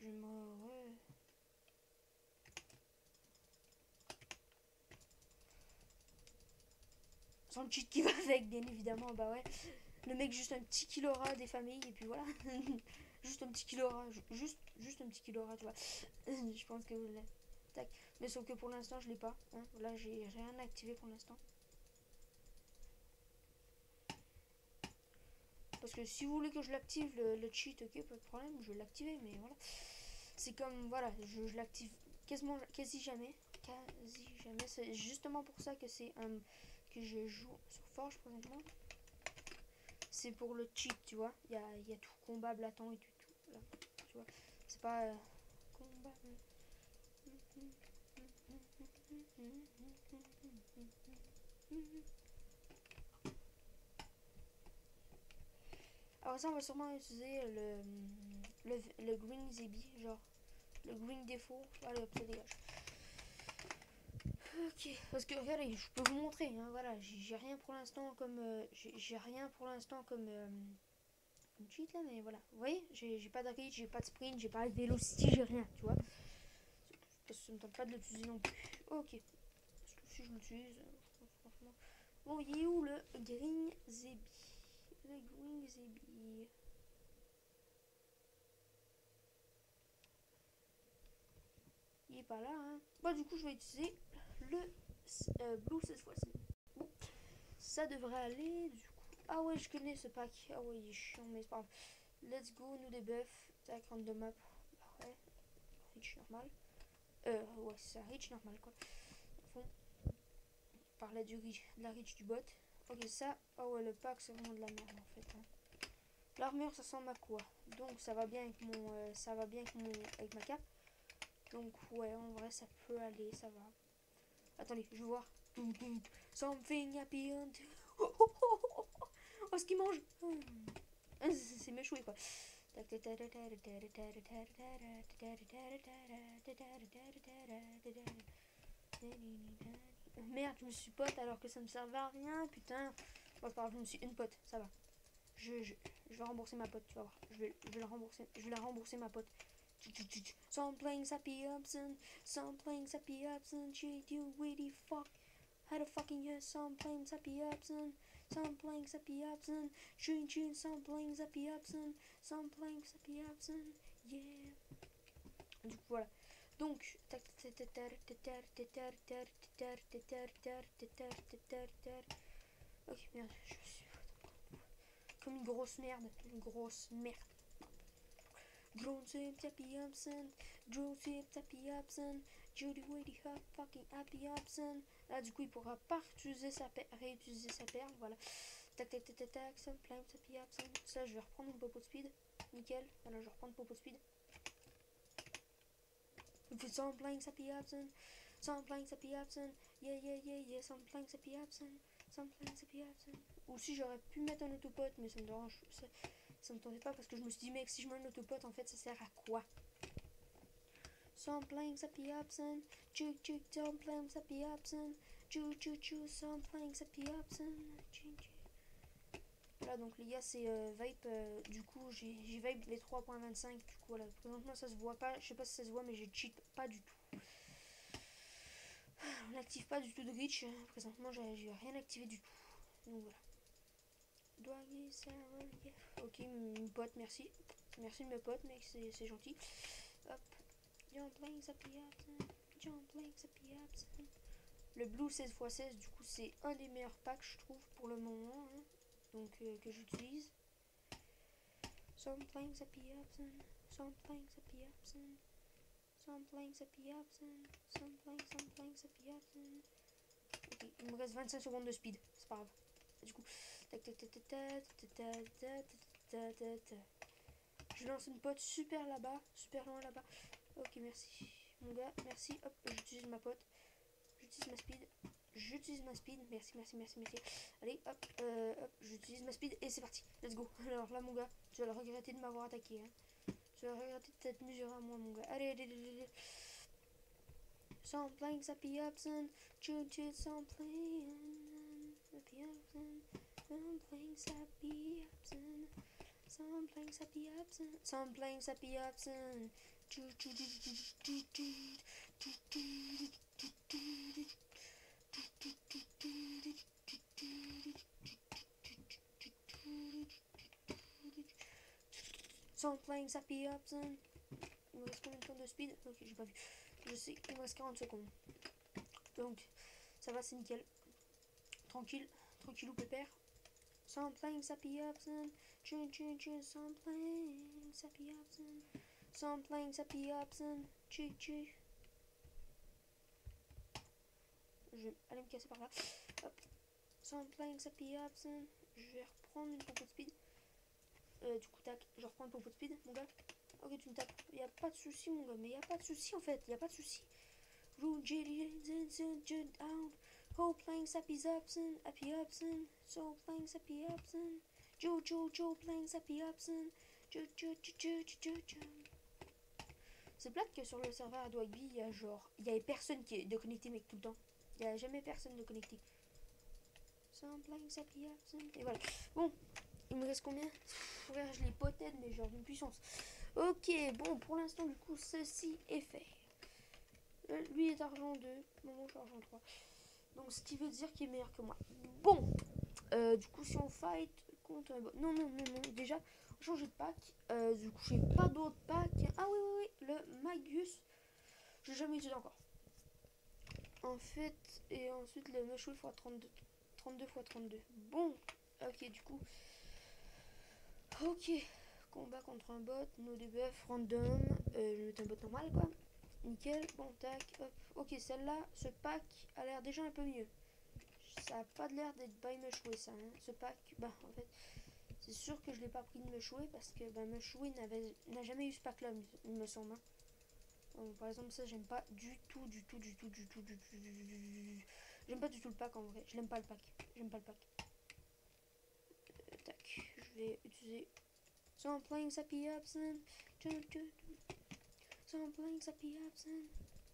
sans le cheat qui va avec, bien évidemment. Bah ouais. Le mec, juste un petit kill aura des familles. Et puis voilà. Juste un petit kill aura. Juste un petit kill aura, tu vois. Je pense que vous l'avez. Tac. Mais sauf que pour l'instant, je l'ai pas. Hein. Là, j'ai rien activé pour l'instant. Parce que si vous voulez que je l'active, le cheat, ok, pas de problème, je vais l'activer. Mais voilà. C'est comme, voilà, je l'active quasi jamais. C'est justement pour ça que c'est que je joue sur Forge présentement. C'est pour le cheat, tu vois. Il y a tout combat, blatant et tout. Là, tu vois. C'est pas combat. Alors ça, on va sûrement utiliser le green Zebi, genre le green défaut. Allez hop, ça dégage. Ok, parce que regardez, je peux vous montrer, hein, voilà, j'ai rien pour l'instant comme j'ai rien pour l'instant comme cheat là, mais voilà, vous voyez, j'ai pas de reach, j'ai pas de sprint, j'ai pas de velocity, j'ai rien, tu vois. Parce que ça me tente pas de l'utiliser non plus. Ok, parce que si je l'utilise, franchement. Bon, il est où le green Zebi? Le green Zebi. Il est pas là, hein. Bah, du coup, je vais utiliser le Blue cette fois-ci. Bon, ça devrait aller, du coup. Ah ouais, je connais ce pack. Ah ouais, il est chiant, mais c'est pas grave. Let's go, nous debuff. Tac, random map. Ouais, reach normal. Ouais, c'est ça, reach normal, quoi. À fond. Par là, de la reach du bot. Ok, ça. Ah ouais, le pack, c'est vraiment de la merde, en fait. Hein. L'armure, ça sent ma quoi. Donc, ça va bien avec mon... ça va bien avec ma cape. Donc, ouais, en vrai, ça peut aller, ça va. Attendez, je vais voir. Something happy on... Oh, ce qu'il mange. C'est méchoué, quoi. Merde, je me suis pote alors que ça me servait à rien, putain. Bon, c'est pas grave, je me suis une pote, ça va. Je vais rembourser ma pote, tu vas voir. Je vais la rembourser ma pote. Some playing happy absent, some playing happy absent, shit you really fuck. How the fucking yes, some playing happy absent, some playing happy absent, chin, some playing happy absent, some playing happy absent, yeah. Du coup, voilà. Donc, ok, merde, je suis comme une grosse merde, Drone sweep happy absent, drone sweep happy absent, Judy Woody hop fucking happy absent. Là du coup il pourra pas réutiliser sa perle, voilà. Tac, some flames happy absent. Ça je vais reprendre mon popo de speed, nickel. Voilà, je vais reprendre popo de speed. Some flames happy absent, some flames happy absent, yeah, some flames happy absent, some flames happy absent. Ou si j'aurais pu mettre un autopote, mais ça me dérange. Ça me tentait pas parce que je me suis dit, mec, si je mets un autopote, en fait, ça sert à quoi? Some playing happy absent, choo, some playing happy absent, choo, some playing happy absent, Voilà, donc les gars, c'est vape. Du coup, j'ai vape les 3.25. Du coup, voilà, présentement, ça se voit pas. Je sais pas si ça se voit, mais je cheat pas du tout. On n'active pas du tout de reach. Présentement, j'ai rien activé du tout. Donc voilà. Ok, mon pote, merci. Merci de mes potes, mec, c'est gentil. Hop. Le Blue 16x16, du coup, c'est un des meilleurs packs, je trouve, pour le moment. Hein. Donc, que j'utilise. Some playing happy absent. Some playing happy absent. Some planks happy absent. Some planks happy absent. Ok, il me reste 25 secondes de speed. C'est pas grave. Du coup, tac tac tac tac tac tac tac tac tac tac. Je lance une pote super là-bas, super loin là-bas. Ok, merci. Mon gars, merci. Hop, j'utilise ma pote. J'utilise ma speed. J'utilise ma speed. Merci, merci, merci, merci. Allez, hop, hop, j'utilise ma speed et c'est parti. Let's go. Alors là, mon gars, tu vas le regretter de m'avoir attaqué. Hein. Tu vas regretter de t'être mesuré à moi, mon gars. Allez, allez, allez, allez. Some planks happy absent. Choo-choo, some planks happy absent. Some planks happy absent. Some planks happy absent. Some planks happy absent. Some planks happy absent. Il me reste combien de temps de speed? Ok, j'ai pas vu. Je sais qu'il me reste 40 secondes. Donc, ça va, c'est nickel. Tranquille, tranquillou pépère. Some planks happy absent. Some planks happy absent. Some planks happy absent. Je vais aller me casser par là. Hop. Some planks happy absent. Je vais reprendre une pompe de speed. Du coup, tac, je reprends une pompe de speed, mon gars. Ok, tu me tapes. Y a pas de souci, mon gars. Mais y a pas de souci en fait. Y a pas de souci. Rule jelly, down. Whole planks happy absent. Happy absent. So planks happy absent. Joe planks happy absent. Joe. C'est plate que sur le serveur Adwagby, il y a genre, il y avait personne qui est de connecté, mec, tout le temps. Il y a jamais personne de connecté. Some planks happy absent. Et voilà. Bon, il me reste combien? Frère, je l'ai poté, mais genre d'une puissance. Ok, bon, pour l'instant, du coup, ceci est fait. Lui est argent 2, moi je suis argent 3. Donc, ce qui veut dire qu'il est meilleur que moi. Bon, du coup, si on fight contre un bot. Non, déjà, changer de pack. Du coup, j'ai pas d'autres packs. Ah oui, le Magus. Je l'ai jamais utilisé encore. En fait, et ensuite le Mushroom x 32 x 32. Bon, ok, du coup. Ok, combat contre un bot, no debuff, random. Je vais mettre un bot normal, quoi. Nickel, bon, tac, hop. Ok, celle-là, ce pack a l'air déjà un peu mieux. Ça a pas l'air d'être by Mushroom, ça. Hein. Ce pack, bah, en fait. C'est sûr que je l'ai pas pris de Mushroom parce que bah, Mushroom n'a jamais eu ce pack là, il me semble. Hein. Donc, par exemple, ça j'aime pas du tout. J'aime pas du tout le pack en vrai. Je l'aime pas le pack. J'aime pas le pack. Tac, je vais utiliser. Some planks happy absent. Some planks happy absent.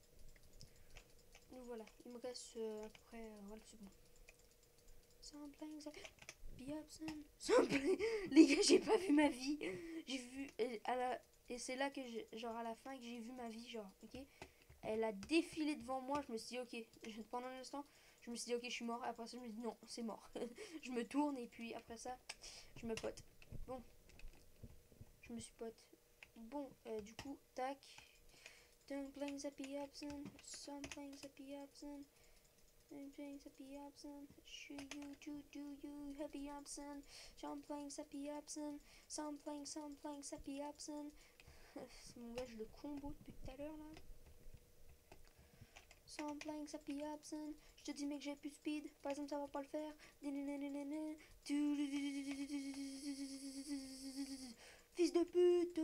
Donc voilà, il me reste à peu près. Voilà, c'est bon. Some planks happy absent. Les gars, j'ai pas vu ma vie. J'ai vu et c'est là que genre à la fin que j'ai vu ma vie, genre, ok. Elle a défilé devant moi, je me suis dit ok, pendant un instant, je me suis dit ok, je suis mort. Après ça, je me dis non, c'est mort. Je me tourne et puis après ça, je me pote. Bon, je me suis pote. Bon, du coup, tac. Some planes happy absent. Some planes happy absent. Some planes happy absent. You happy absent. Some planes happy absent. Some planes happy absent. C'est mon gars, je le combo depuis tout à l'heure là. Some planks happy absent. Je te dis mec, j'ai plus de speed. Par exemple, ça va pas le faire. Fils de pute.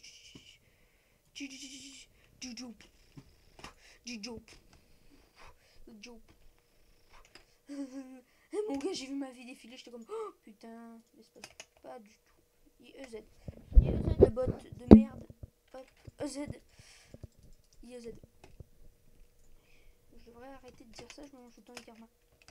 Mon gars, j'ai vu ma vie défiler. J'étais comme oh putain. Mais c'est pas du tout. IEZ. IEZ le bot de merde. Hop. EZ. IEZ. Je devrais arrêter de dire ça, je me mange tout le temps le karma.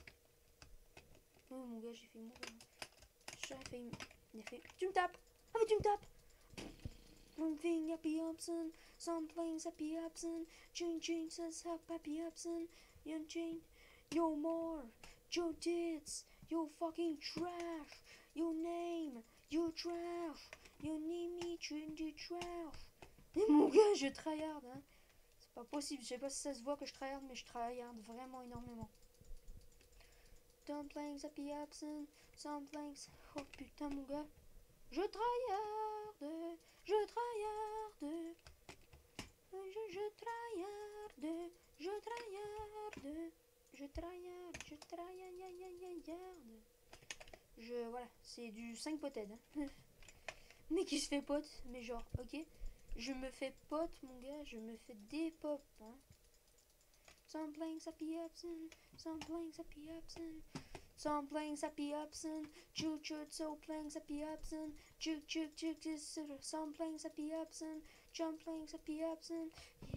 Oh mon gars, j'ai fait mourir. J'aurais fait. Il a fait. Tu me tapes! Ah mais tu me tapes! Something happy absent, some planes happy absent, change says happy absent, young change, yo more, yo tits, yo fucking trash, your name, yo trash, your name me trash. Et mon gars, je tryhard, hein. C'est pas possible, je sais pas si ça se voit que je tryhard, mais je tryhard vraiment énormément. Some planks happy absent, some planks. Oh putain, mon gars. Je tryhard. Je tryhard. Voilà, c'est du 5 poted. Hein. Mais qui se fait pote, mais genre, ok. Je me fais pote, mon gars, je me fais des pop. Hein. Some playing sappy absent, some playing sappy absent. Some playing sappy absent, choo choo, so playing sappy absent, choo choo choo, some playing sappy absent, some playing sappy absent.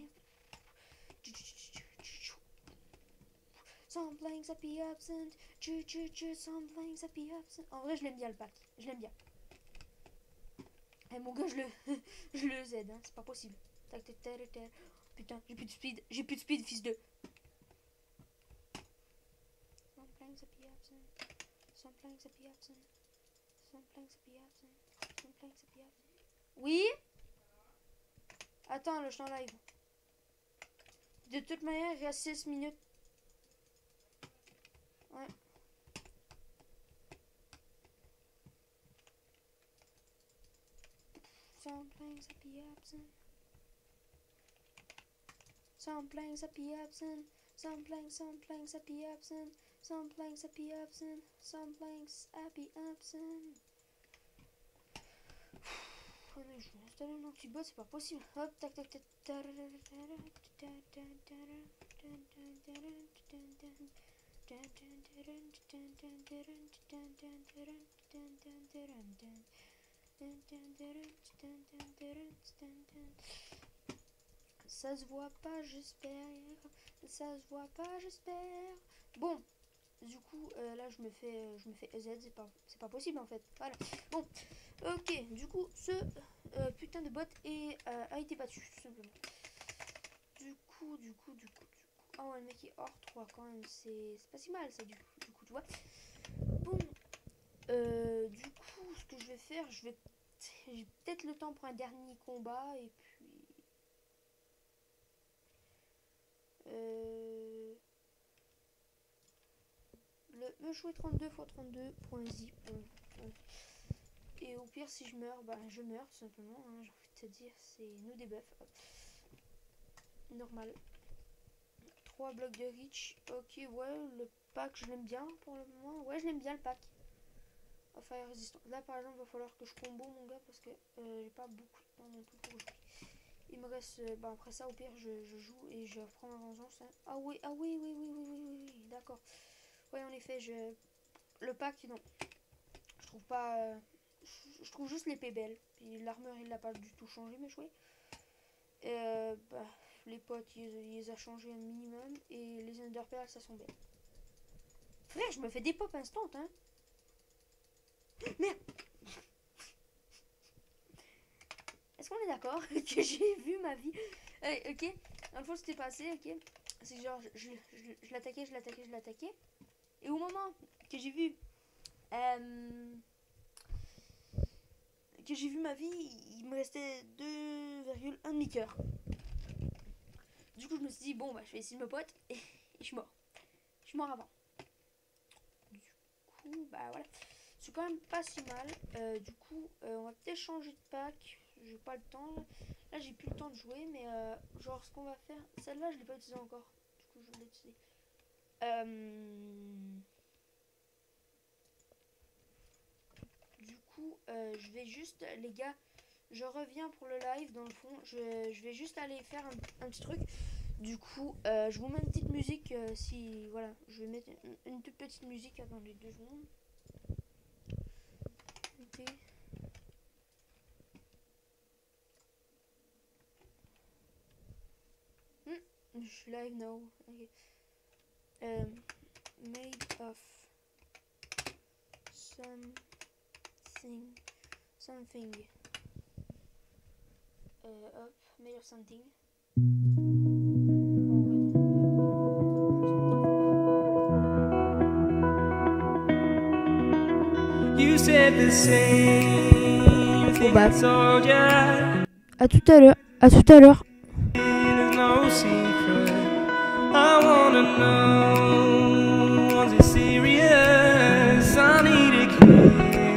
Some playing sappy absent, choo choo choo, some playing sappy absent. En vrai, je l'aime bien le pack, je l'aime bien. Eh mon gars, je le Z, hein, c'est pas possible. Tac tac tac tac. Putain, j'ai plus de speed, fils de. Some playing sappy absent, some playing sappy absent, some playing sappy absent, some playing sappy absent. Oui? Attends, là, je suis en live. De toute manière, il reste 6 minutes. Ouais. Some playing sappy absent. Some playing sappy absent. Some playing sappy absent. Some playing sappy absent. Some playing sappy absent. Oh mais je vais installer un anti-bot, c'est pas possible. Hop, tac tac tac. Ça se voit pas, j'espère. Ça se voit pas, j'espère. Bon, du coup, là je me fais EZ, c'est pas possible en fait. Voilà. Bon, ok. Du coup, ce putain de bot a été battu tout simplement. Du coup. Ah ouais, le mec est hors 3 quand même. C'est pas si mal ça du coup, tu vois. Bon, du coup, ce que je vais faire, j'ai peut-être le temps pour un dernier combat et puis. Le jouer 32 x 32.zip. Et au pire, si je meurs, bah je meurs tout simplement. Hein, j'ai envie de te dire, c'est no debuff. Normal. 3 blocs de reach. Ok, ouais, le pack, je l'aime bien pour le moment. Ouais, je l'aime bien le pack. Fire résistant. Là, par exemple, il va falloir que je combo, mon gars, parce que j'ai pas beaucoup de temps non plus pour jouer. Il me reste. Bah, après ça, au pire, je joue et je reprends ma vengeance. Hein. Ah oui, oui, d'accord. Ouais, en effet, le pack, non. Je trouve pas. Je trouve juste l'épée belle. Puis l'armure, il l'a pas du tout changé, mais joué. Bah, les potes, il les a changé un minimum. Et les underpearls, ça sont belles. Frère, je me fais des pop instant, hein. Merde. Est-ce qu'on est d'accord que j'ai vu ma vie? Ok. Dans le fond, c'était passé, ok. C'est genre, je l'attaquais. Et au moment que j'ai vu ma vie, il me restait 2,1 demi-cœur. Du coup, je me suis dit, bon, bah, je vais essayer de me pote. Et je suis mort. Je suis mort avant. Du coup, bah voilà. C'est quand même pas si mal. Du coup, on va peut-être changer de pack. J'ai pas le temps. Là, j'ai plus le temps de jouer. Mais genre, ce qu'on va faire. Celle-là, je l'ai pas utilisée encore. Du coup, je vais l'utiliser. Du coup, je vais juste, les gars, je reviens pour le live dans le fond. Je vais juste aller faire un petit truc. Du coup, je vous mets une petite musique. Si voilà, je vais mettre une toute petite musique. Attendez 2 secondes. Ok. Je suis live now. Okay. Made of something. Hop, made of something. You said the same thing I told ya. À tout à l'heure. À tout à l'heure. No secret. I wanna know, was it serious? I need to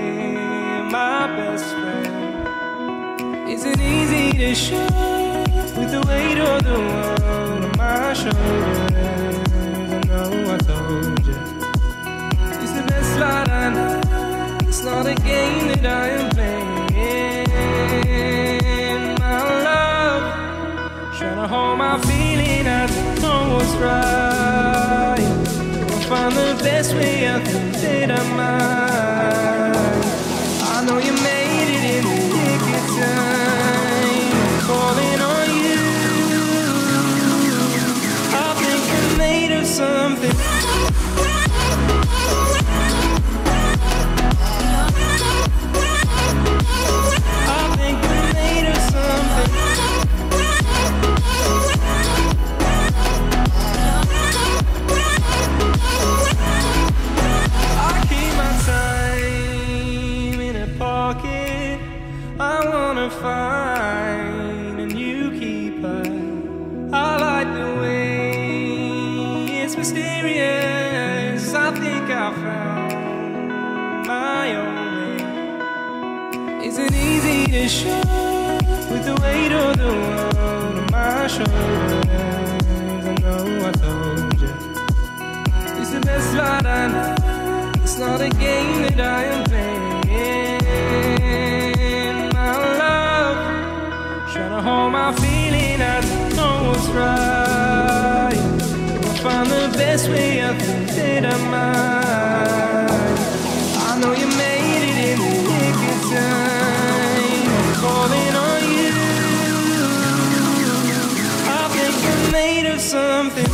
clear my best friend. Isn't easy to show. with the weight of the world on my shoulders. I know I told you, it's the best light I know. It's not a game that I am playing. My love, trying to hold my feeling, I don't know what's right. I'll find the best way, I think that I might. I know you made it in the nick of time. I'm calling on you. I think you're made of something. Fine, and you keep her. I like the way it's mysterious. I think I found my own way. Isn't easy to show with the weight of the world on my shoulders. I know I told you, it's the best light I know. It's not a game that I am playing. Trying to hold my feeling, I don't know what's right. I'll find the best way, I think that I might. I know you made it in the nick of time. I'm calling on you. I think you're made of something.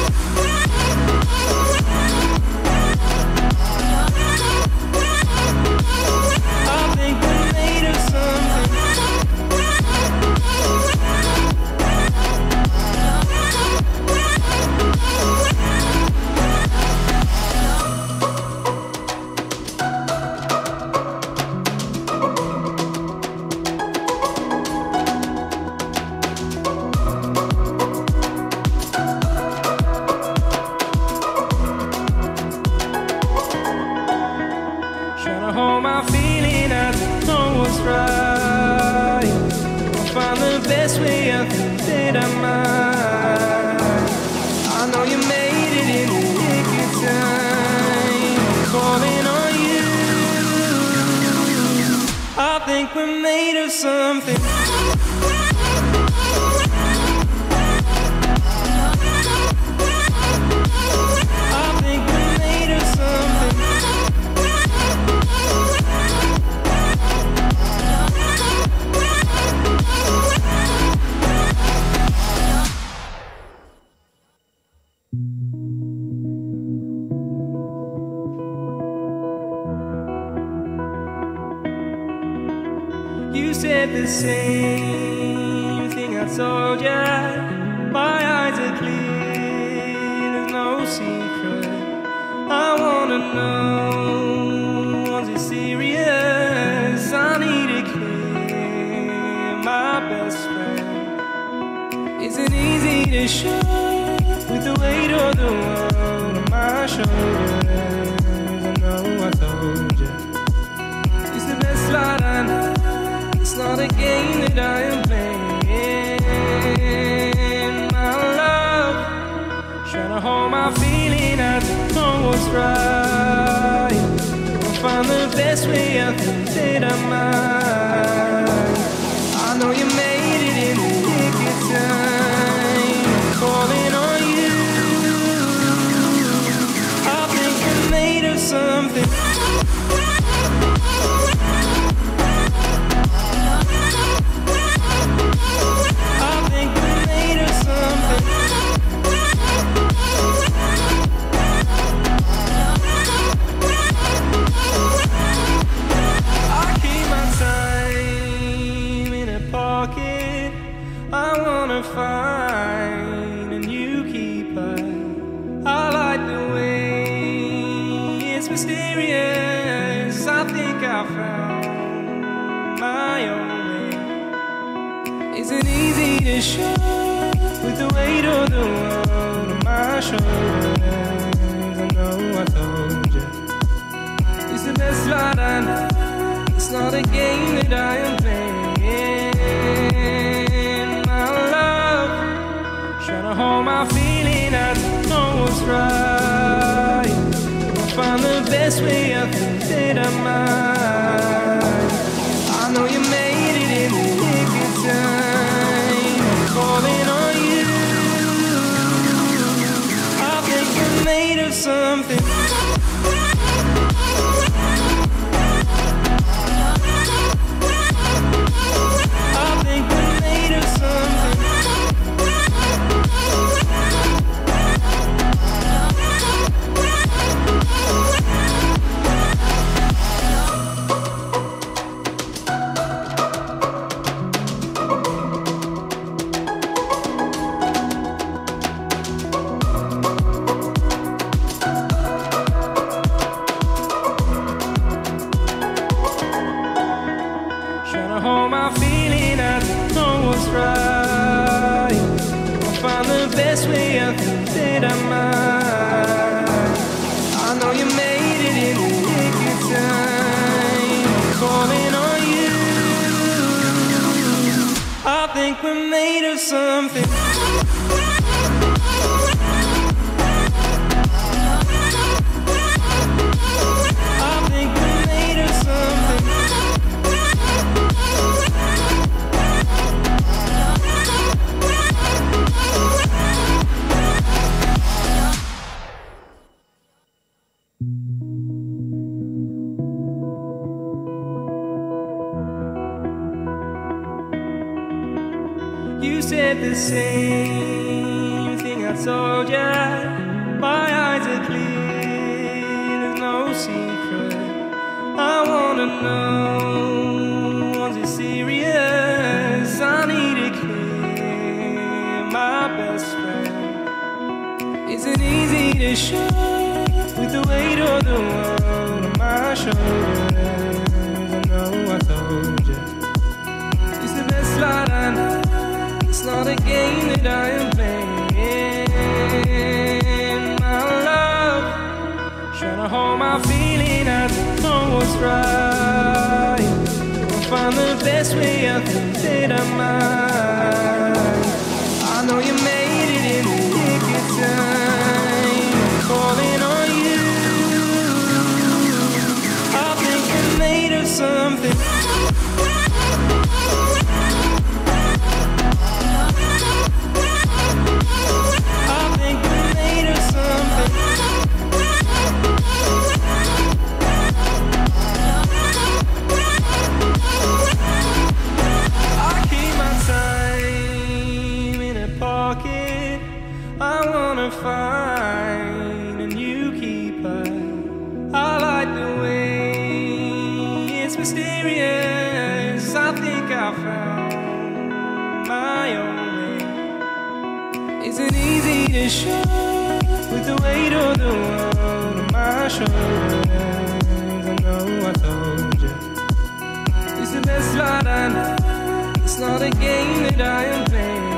I think you're made of something. Hold my feeling, I don't know what's right. I'll find the best way, I think that I might. I know you made it in the nick of time. I'm calling on you. I think we're made of something. I think we're made of something. You said the same thing I told ya. My eyes are clear, there's no secret. I wanna know, was it serious? I need to clear my best friend. Isn't easy to show with the weight of the world on my shoulders. I know I told you, it's the best light I know. It's not a game that I am playing. My love, trying to hold my feeling, I don't know what's right. I'll find the best way, I think that I might. I know you made it in the nick of time. I'm calling on you. I think you're made of something. I wanna find and you keep her. I like the way it's mysterious. I think I found my own way. Isn't easy to show with the weight of the world on my shoulders. I know I told you, it's the best light I know. It's not a game that I am playing. My love, to hold my feeling, I don't know what's right. I'll find the best way, I think that I might. I know you made it in the nick of time. I'm calling on you. I think we're made of something. I think we're made of something. Hold my feeling, I don't know what's right. I'll find the best way, I think that I might. I know you made it in the nick of time. I'm calling on you. I think we're made of something. I think we're made of something. You said the same thing I told ya. My eyes are clear, there's no secret. I wanna know, was it serious? I need it clear, my best friend. Is it easy to show with the weight of the world on my shoulders? I know I told you, it's the best light I know. It's not a game that I am playing, my love. Trying to hold my feeling, I don't know what's right. I'll find the best way, I think that I might. I know you made it in the nick of time. I'm calling on you. I think you're made of something. Find a new keeper. I like the way it's mysterious. I think I found my own way. Is it easy to show with the weight of the world on my shoulders? I know I told you, it's the best light I know. It's not a game that I am playing.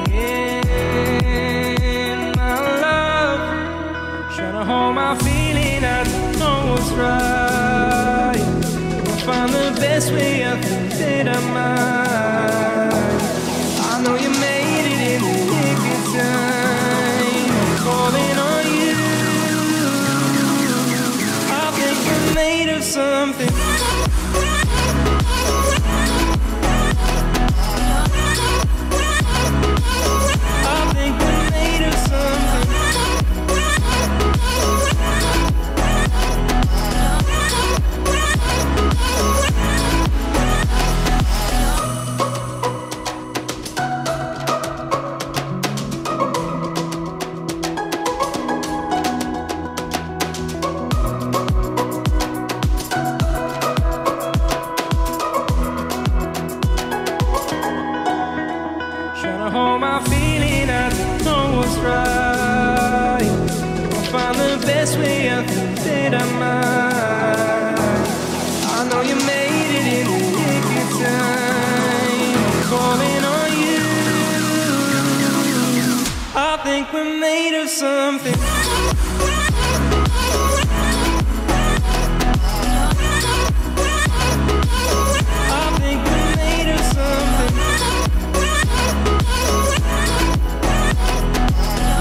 Trying to hold my feeling, I don't know what's right. I'll find the best way, I think that I might. I know you made it in the nick of time. I'm calling on you. I think you're made of something. I think we're made of something. Hold my feeling, I don't know what's right. I'll find the best way, I think that I might. I know you made it in the nick of time. I'm calling on you. I think we're made of something. I think we're made of something.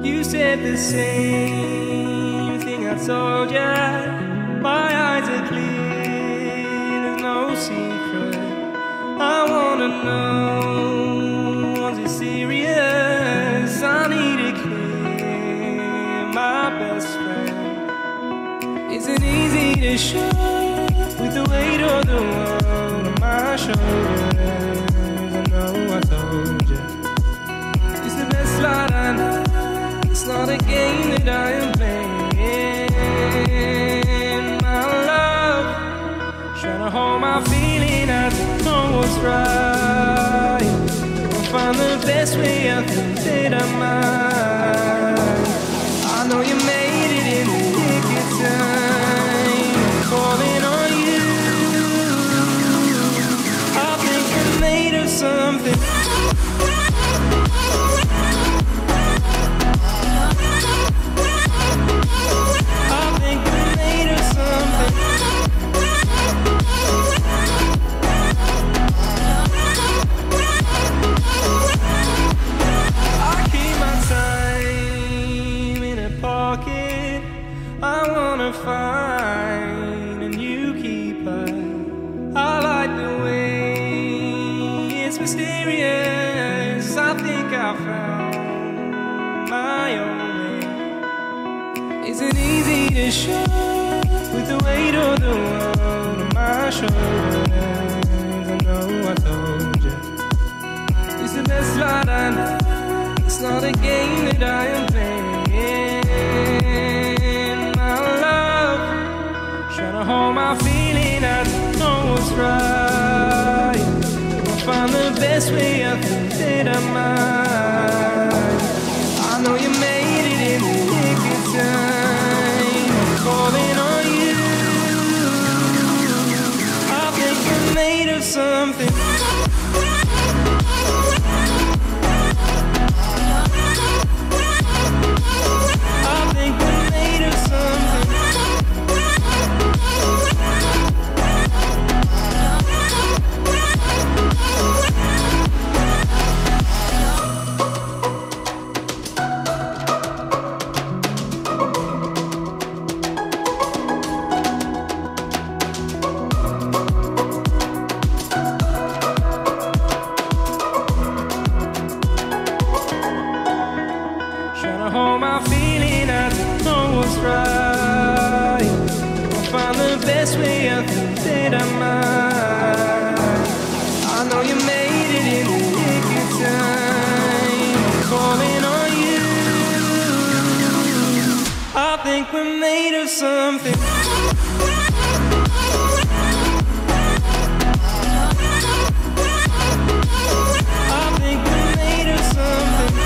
You said the same thing I told ya. My eyes are clear, there's no secret. I wanna know, was it serious? I need it clear, my best friend. Is it easy to show with the weight of the world on my shoulders? I know I told you, it's the best light I know. It's not a game that I am playing, my love. Trying to hold my feeling, I don't know what's right. I'll find the best way, I think that I might. I know you made it in the nick of time. I'm calling on you. I think I'm made of something. Find and you keep her. I like the way it's mysterious. I think I found my own way. Is it easy to show with the weight of the world on my shoulders? I know I told you, it's the best light I know. It's not a game that I am playing. Hold my feeling, I don't know what's right. I'll find the best way, I think that I might. I know you made it in the nick of time. I'm calling on you. I think I'm made of something. I think I'm made of something. Hold my feeling, I don't know what's right. I'll find the best way, I think that I might. I know you made it in the nick of time. I'm calling on you. I think we're made of something. I think we're made of something.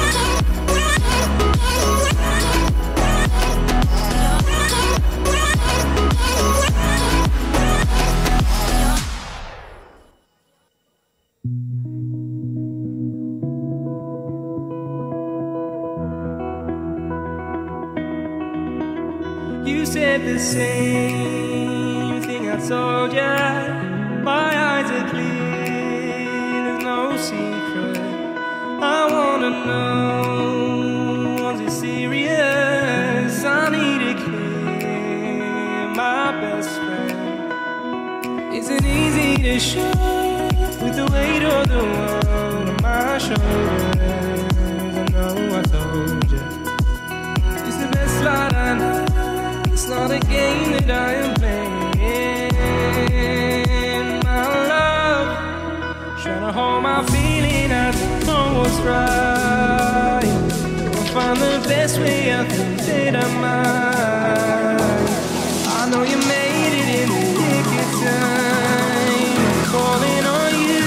You said the same thing I told ya. My eyes are clear, there's no secret. I wanna know, was it serious? I need it clear, my best friend. Is it easy to show with the weight of the world on my shoulders? I know I told you, it's the best light I know. It's not a game that I am playing, my love. Trying to hold my feeling, I don't know what's right. I'll find the best way, I think that I might. I know you made it in the nick of time. I'm calling on you.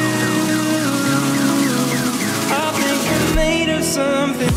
I think I'm made of something.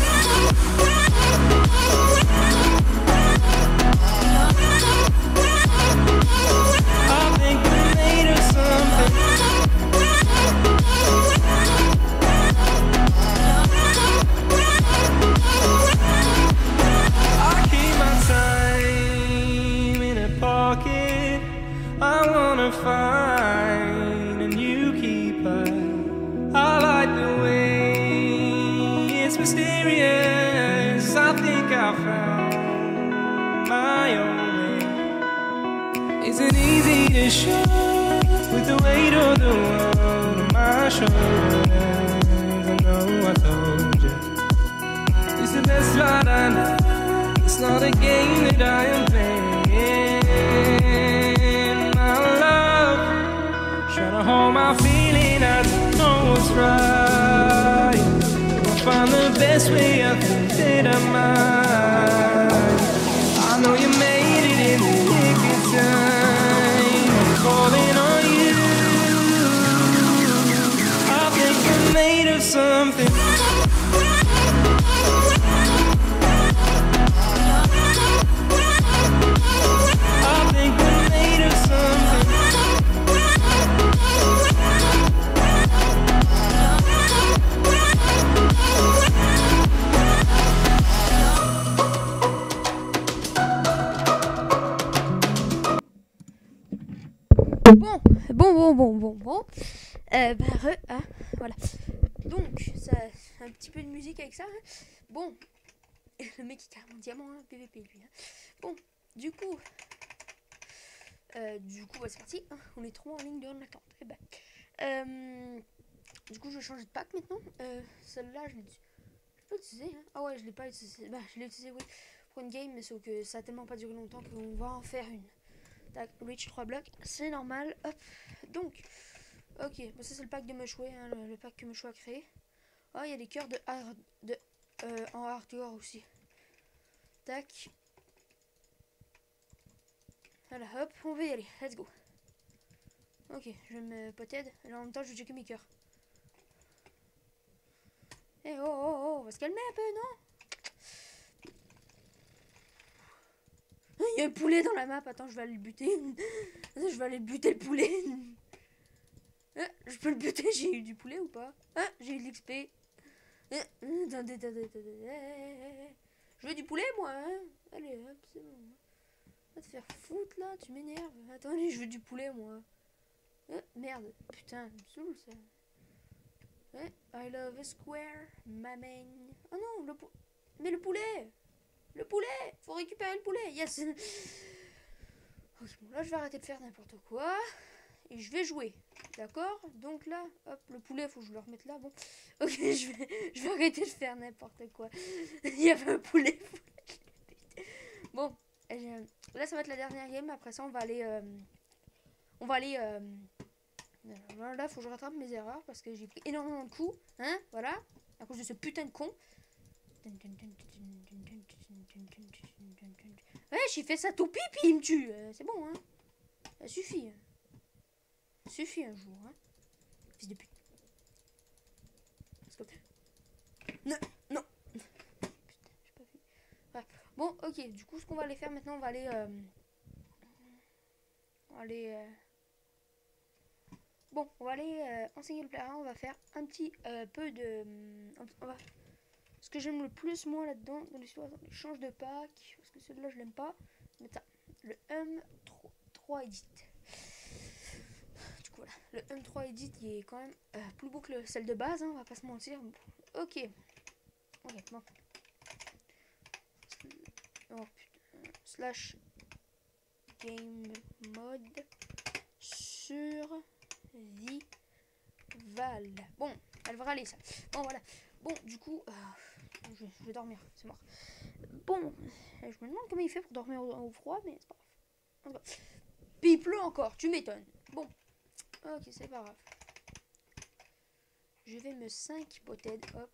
reassured with the weight of the world on my shoulders. I know I told you it's the best ride I know. It's not a game that I am playing. My love, trying to hold my feeling. I don't know what's right. I'll find the best way. I think that I might. I know you made it in the nick of time. I'm calling on you. I think you're made of something. I think we're made of something. Bon. Voilà. Donc, ça, un petit peu de musique avec ça. Hein. Bon, le mec il est carrément diamant, hein, PVP lui. Hein. Bon, du coup, c'est parti. Hein. On est trop en ligne de attente. Eh ben, du coup, je vais changer de pack maintenant. Celle-là, je l'ai pas utilisée. Hein. Ah ouais, je l'ai pas utilisée. Bah, je l'ai utilisée, oui, pour une game, mais sauf que ça a tellement pas duré longtemps qu'on va en faire une. Tac, reach 3 blocs, c'est normal. Hop, donc, ok, bon, ça c'est le pack de Mushway, hein, le pack que Mushway a créé. Oh, il y a des cœurs en hardcore aussi. Tac. Voilà, hop, on va y aller, let's go. Ok, je vais me poted, et en même temps je vais checker mes cœurs. Eh oh, on va se calmer un peu, non? Il y a un poulet dans la map, attends, je vais aller le buter. Je vais aller buter le poulet. Je peux le buter, j'ai eu du poulet ou pas? J'ai eu de l'XP. Attendez. Je veux du poulet, moi, hein. Allez, hop, c'est bon. Va te faire foutre, là, tu m'énerves. Attendez, je veux du poulet, moi. Merde, putain, me saoule, ça. I love a square, my man. Oh non, mais le poulet! Le poulet! Faut récupérer le poulet! Yes! Ok, bon, là, je vais arrêter de faire n'importe quoi. Et je vais jouer. D'accord? Donc là, hop, le poulet, faut que je le remette là. Bon, ok, je vais arrêter de faire n'importe quoi. Il y avait un poulet. Bon, là, ça va être la dernière game. Après ça, on va aller... Là, faut que je rattrape mes erreurs parce que j'ai pris énormément de coups. Hein? Voilà. À cause de ce putain de con. Ouais, j'ai fait ça tout pipi, il me tue. C'est bon, hein. Ça suffit. Ça suffit un jour, hein. Fils de pute. Non. Putain, j'ai pas vu. Ouais. Bon, ok. Du coup, ce qu'on va aller faire maintenant, on va aller... Bon, on va aller enseigner le player. On va faire un petit peu de... Ce que j'aime le plus, moi, là-dedans, dans l'histoire, change de pack. Parce que celui-là, je l'aime pas. Mais ça, le M3 Edit. Du coup, voilà. Le M3 Edit, il est quand même plus beau que celle de base, hein, on va pas se mentir. Ok. Ok, bon. Oh, putain. Slash game mode sur Val. Bon, elle va râler ça. Bon, voilà. Bon, du coup, je vais dormir, c'est mort. Bon, je me demande comment il fait pour dormir au froid, mais c'est pas grave. Puis il pleut encore, tu m'étonnes. Bon, ok, c'est pas grave. Je vais me 5 poted, hop.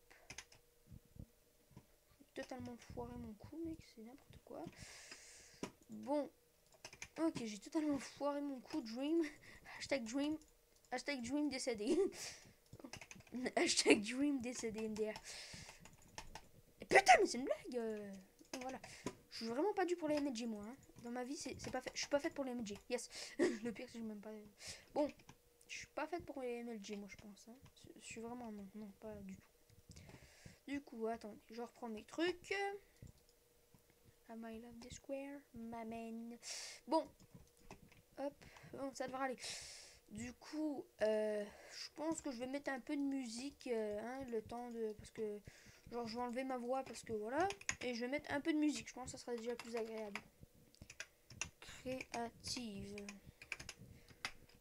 J'ai totalement foiré mon coup, mec, c'est n'importe quoi. Bon, ok, j'ai totalement foiré mon coup, Dream. Hashtag Dream décédé. Hashtag Dream décédé MDR. Et putain, mais c'est une blague. Voilà. Je suis vraiment pas dû pour les MLG, moi. Hein. Dans ma vie, c'est pas fait. Je suis pas faite pour les MLG. Yes. Le pire, c'est que je m'aime pas. Bon, je suis pas faite pour les MLG, moi, je pense. Hein. Je suis vraiment non, pas du tout. Du coup, attendez, je reprends mes trucs. Am I love the square, my man. Bon, hop, bon, ça devrait aller. Du coup, je pense que je vais mettre un peu de musique, hein, le temps de... Parce que, genre, je vais enlever ma voix parce que, voilà. Et je vais mettre un peu de musique, je pense que ça sera déjà plus agréable. Créative.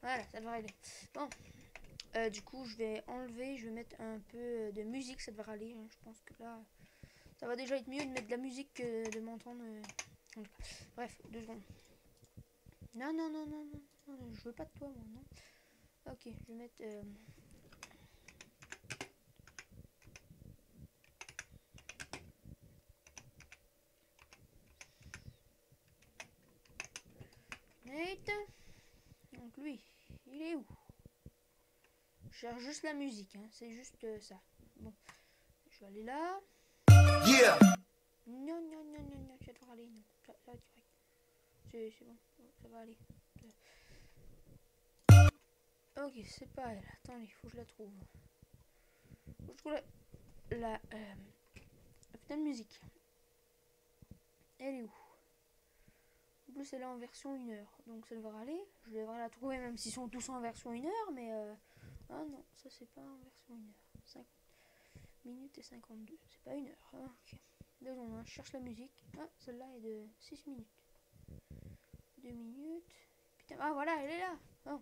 Voilà, ça devrait aller. Bon. Du coup, je vais enlever, je vais mettre un peu de musique, ça devrait aller. Hein. Je pense que là, ça va déjà être mieux de mettre de la musique que de m'entendre. Bref, 2 secondes. Non, non, non, non, non, non, je veux pas de toi, moi, non. Ok, je vais mettre... Nate. Donc lui, il est où? Je cherche juste la musique, hein. C'est juste ça. Bon, je vais aller là. Yeah. Non, non, non, non, non, ça devrait aller, non. Ça va direct. C'est bon, ça va aller. Ok, c'est pas elle. Attendez, faut que je la trouve. Faut que je trouve la putain de musique. Elle est où? En plus, elle est en version 1 heure. Donc ça devrait aller. Je devrais la trouver même s'ils sont tous en version 1 heure. Mais ah non, ça c'est pas en version 1 heure. 5 minutes et 52. C'est pas 1 heure. Ah, ok. Désolé, je cherche la musique. Ah, celle-là est de 6 minutes. 2 minutes. Putain, ah voilà, elle est là. Oh.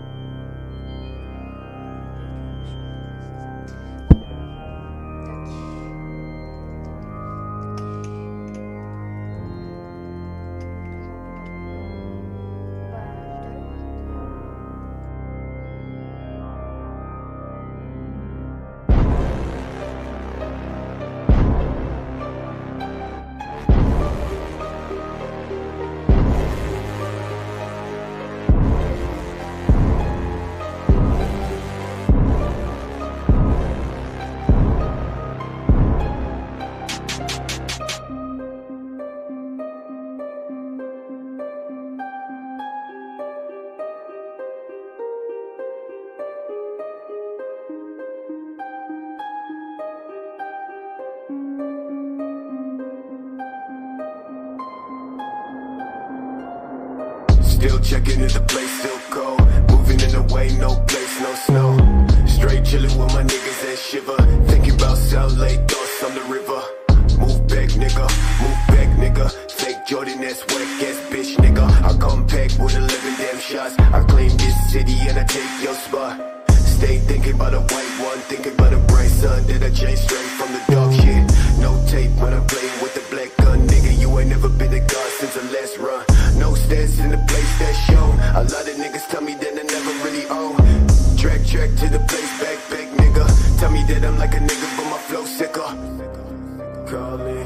Still checking if the place still cold. Moving in the way, no place, no snow. Straight chilling with my niggas that shiver. Thinking about South Lake, thoughts on the river. Move back, nigga, move back, nigga. Fake Jordan, that's whack ass bitch, nigga. I come pack with 11 damn shots. I claim this city and I take your spot. Stay thinking about a white one, thinking about a bright sun that I changed straight from the dog shit. No tape when I'm playing with the black gun, nigga. You ain't never been a god since the last run. No stats in the place that's shown. A lot of niggas tell me that I never really own. Track to the place, back, nigga. Tell me that I'm like a nigga, but my flow sicker. Call me,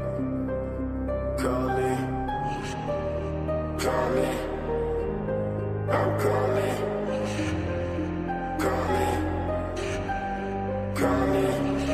call me, call me. I'm calling, call me, call me,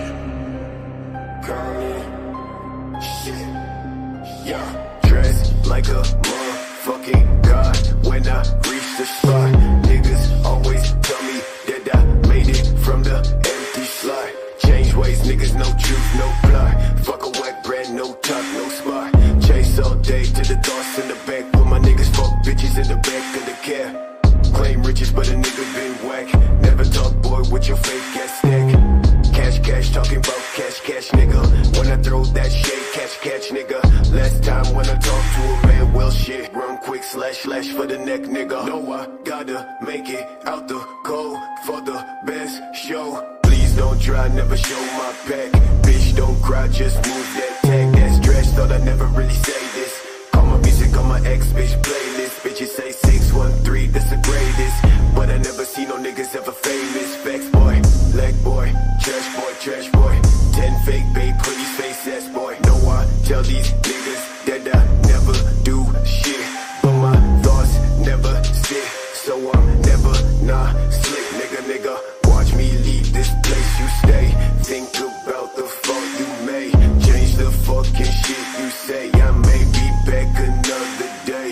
call me. Shit, yeah. Dressed like a motherfucking god when I reach the spot. Niggas always tell me that I made it from the empty slot. Change ways, niggas, no truth, no plot. Fuck a whack brand, no top, no spot. Chase all day to the thoughts in the back. With my niggas, fuck bitches in the back of the cab. Claim riches, but a nigga been whack. Never talk, boy, with your fake ass stack. Cash, talking about cash, nigga. When I throw that shade, catch, nigga. Last time when I talked to a man, well shit. Run quick, slash for the neck, nigga. No, I gotta make it out the cold for the best show. Please don't try, never show my back. Bitch, don't cry, just move that tag. That's trash, thought I never really say this. Call my music on my ex, bitch, playlist. Bitches say 613, that's the greatest. But I never see no niggas ever famous. Facts, boy, leg boy, trash boy. 10 fake babe, pretty face ass boy. No, I tell these niggas that I never do shit. But my thoughts never sit, so I'm never not slick, nigga. Watch me leave this place you stay. Think about the fault you made. Change the fucking shit you say. I may be back another day.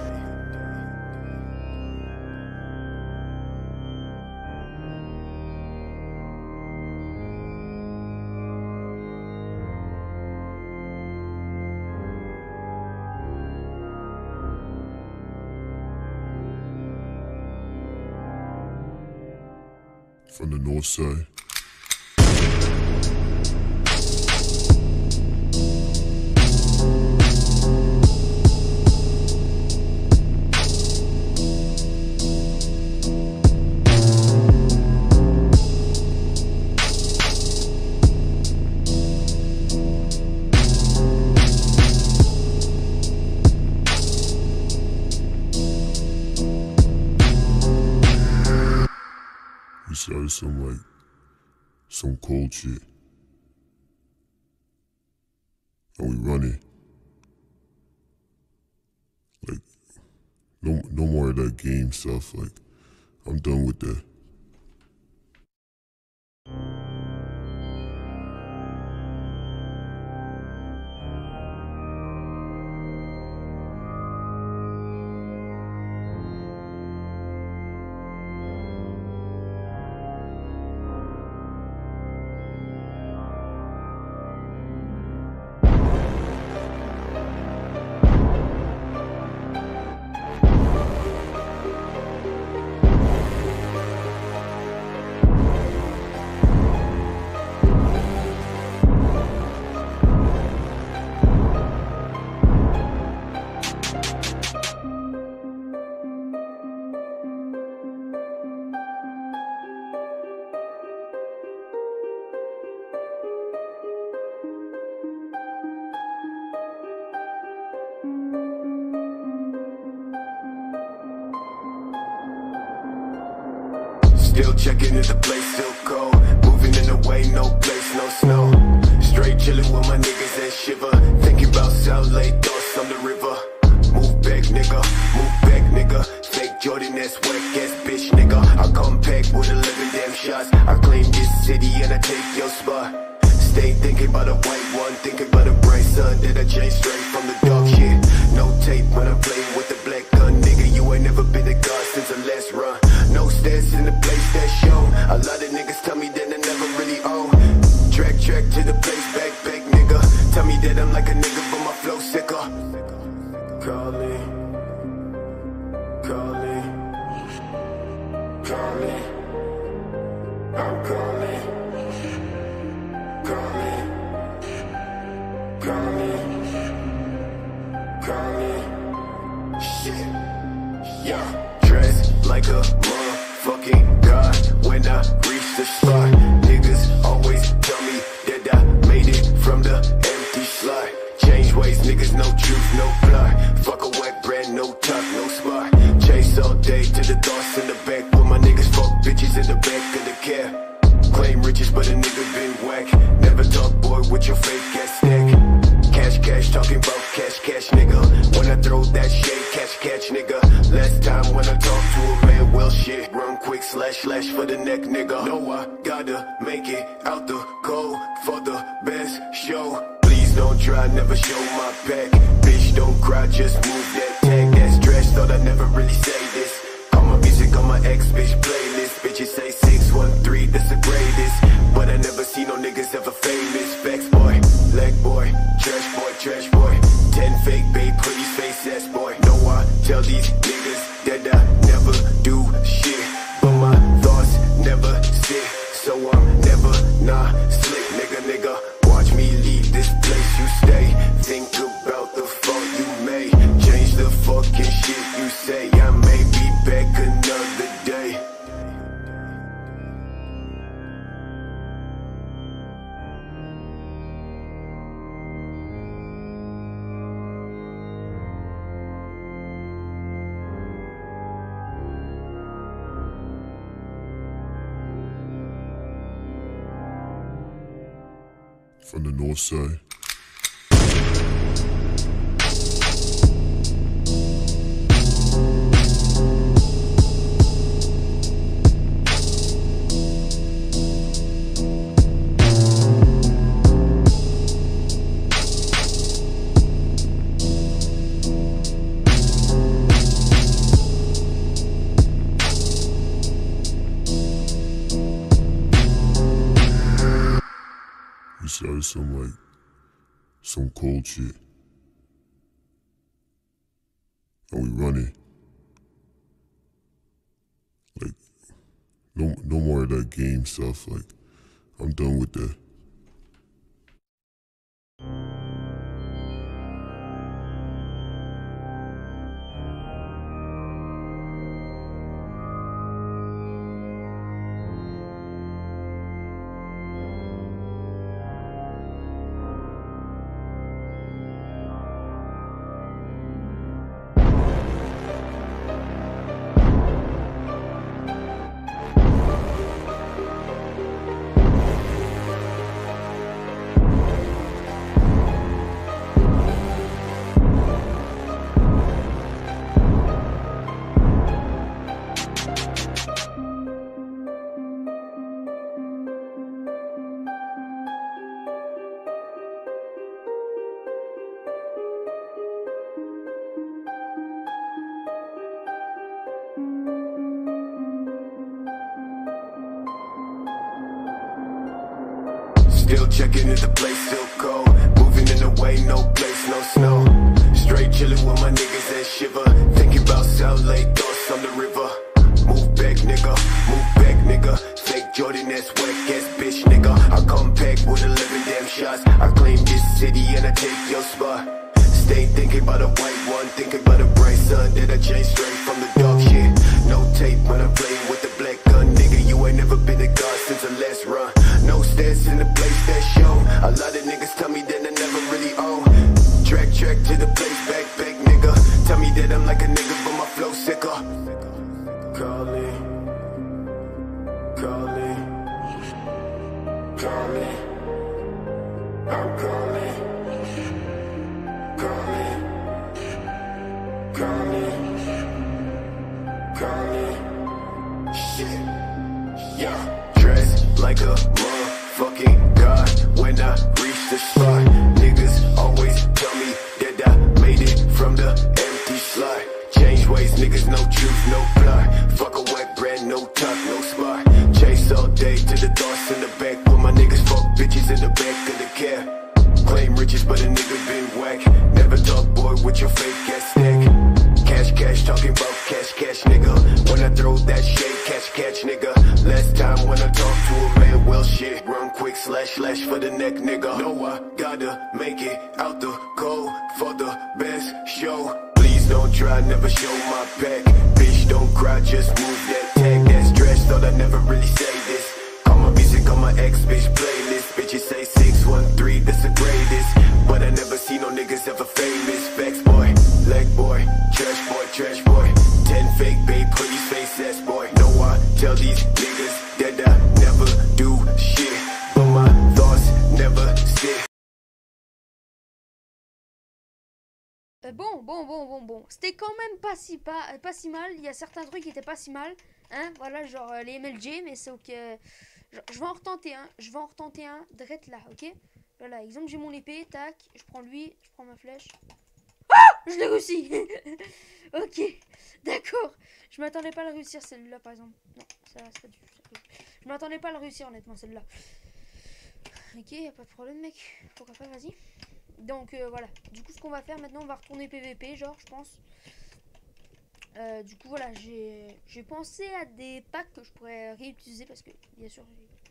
From the north side. We started some cold shit. And we running. Like, no more of that game stuff. Like, I'm done with that. Still checking if the place still cold. Moving in the way, no place, no snow. Straight chilling with my niggas that shiver. Thinking about South Lake, thoughts on the river. Move back, nigga, move back, nigga. Fake Jordan, that's whack ass bitch, nigga. I come back with 11 damn shots. I claim this city and I take your spot. Stay thinking about a white one, thinking about a bright sun that I changed straight from the dark shit. No tape when I'm playing with the black gun, nigga. You ain't never been a god since the last run. No stats in the place that show. A lot of niggas tell me that I never really own. Track to the place, back, nigga. Tell me that I'm like a nigga, but my flow sicker. Calling, calling, calling. I'm calling, calling, calling, calling. Shit, yeah. Dressed like a motherfucking god when I reach the spot. Niggas always tell me that I made it from the empty slot. Change ways, niggas, no truth, no plot. Fuck a wet brand, no top, no spot. Chase all day to the thoughts in the back. With my niggas, fuck bitches in the back of the cab. Claim riches, but a nigga been whack. Never talk, boy, with your fake ass stack. Cash, talking about cash, nigga. When I throw that shade, catch, nigga. Last time when I talk to a man, well shit. Run quick, slash for the neck, nigga. No, I gotta make it out the cold for the best show. Please don't try, never show my back. Bitch, don't cry, just move that tag. That's trash, thought I never really say this. All my music on my ex-bitch playlist. Bitches say 613, that's the greatest. But I never see no niggas ever famous. Facts boy, leg boy, trash boy. 10 fake babe, pretty face ass boy. No, I tell these niggas that I never do shit, but my thoughts never sit. So I'm never not slick, nigga. Watch me leave this place you stay. Think about the fault you made. Change the fucking shit you say. I may be back another day. From the north side. We started some cold shit. And we running. Like, no more of that game stuff. Like, I'm done with that. Still checking if the place still cold. Moving in the way, no place, no snow. Straight chilling with my niggas that shiver. Thinking about South Lake, thoughts on the river. Move back, nigga. Move back, nigga. Fake Jordan, that's whack ass bitch, nigga. I come back with 11 damn shots. I claim this city and I take your spot. Stay thinking about a white one, thinking about a bright sun that I changed straight from the dark shit. No tape when I'm playing with the black gun, nigga. You ain't never been a god since the last run. No stats in the place that show. A lot of niggas tell me that I never really own. Track to the place, back, nigga. Tell me that I'm like a nigga, but my flow sicker. Call it, call it, call it. I'm calling, call it, call it, call it. Shit, yeah. Dressed like a motherfucking god when I reach the spot. Niggas always tell me that I made it from the empty slot. Change ways, niggas, no truth, no plot. Fuck a whack brand, no top, no spot. Chase all day to the thoughts in the back. With my niggas fuck bitches in the back of the cab. Claim riches, but a nigga been whack. Never talk, boy, with your fake ass stack. Cash, talking about cash, nigga. When I throw that shit, catch, nigga. Last time when I talked to a man, well, shit. Run quick, slash for the neck, nigga. Know I gotta make it out the cold for the best show. Please don't try, never show my back. Bitch, don't cry, just move that tag. That's trash, thought I never really say this. Call my music on my ex-bitch playlist. Bitches say 613, that's the greatest. But I never see no niggas ever famous. Facts, boy, leg boy, trash boy. 10 fake babe, pretty face ass boy. No, I tell these niggas that I never do shit. But my thoughts never sit. Bon. C'était quand même pas si mal. Il y a certains trucs qui étaient pas si mal. Hein, voilà, genre les MLG, mais c'est ok. Je vais en retenter un. Direct là, ok? Voilà, exemple, j'ai mon épée, tac. Je prends lui, je prends ma flèche. Ah! Je l'ai réussi. Ok, d'accord. Je m'attendais pas à le réussir celle-là, par exemple. Non, ça c'est pas du tout. Je m'attendais pas à le réussir, honnêtement, celle-là. Ok, y a pas de problème, mec. Pourquoi pas, vas-y. Donc voilà, du coup ce qu'on va faire maintenant, on va retourner PVP, genre je pense. Du coup voilà, j'ai pensé à des packs que je pourrais réutiliser parce que bien sûr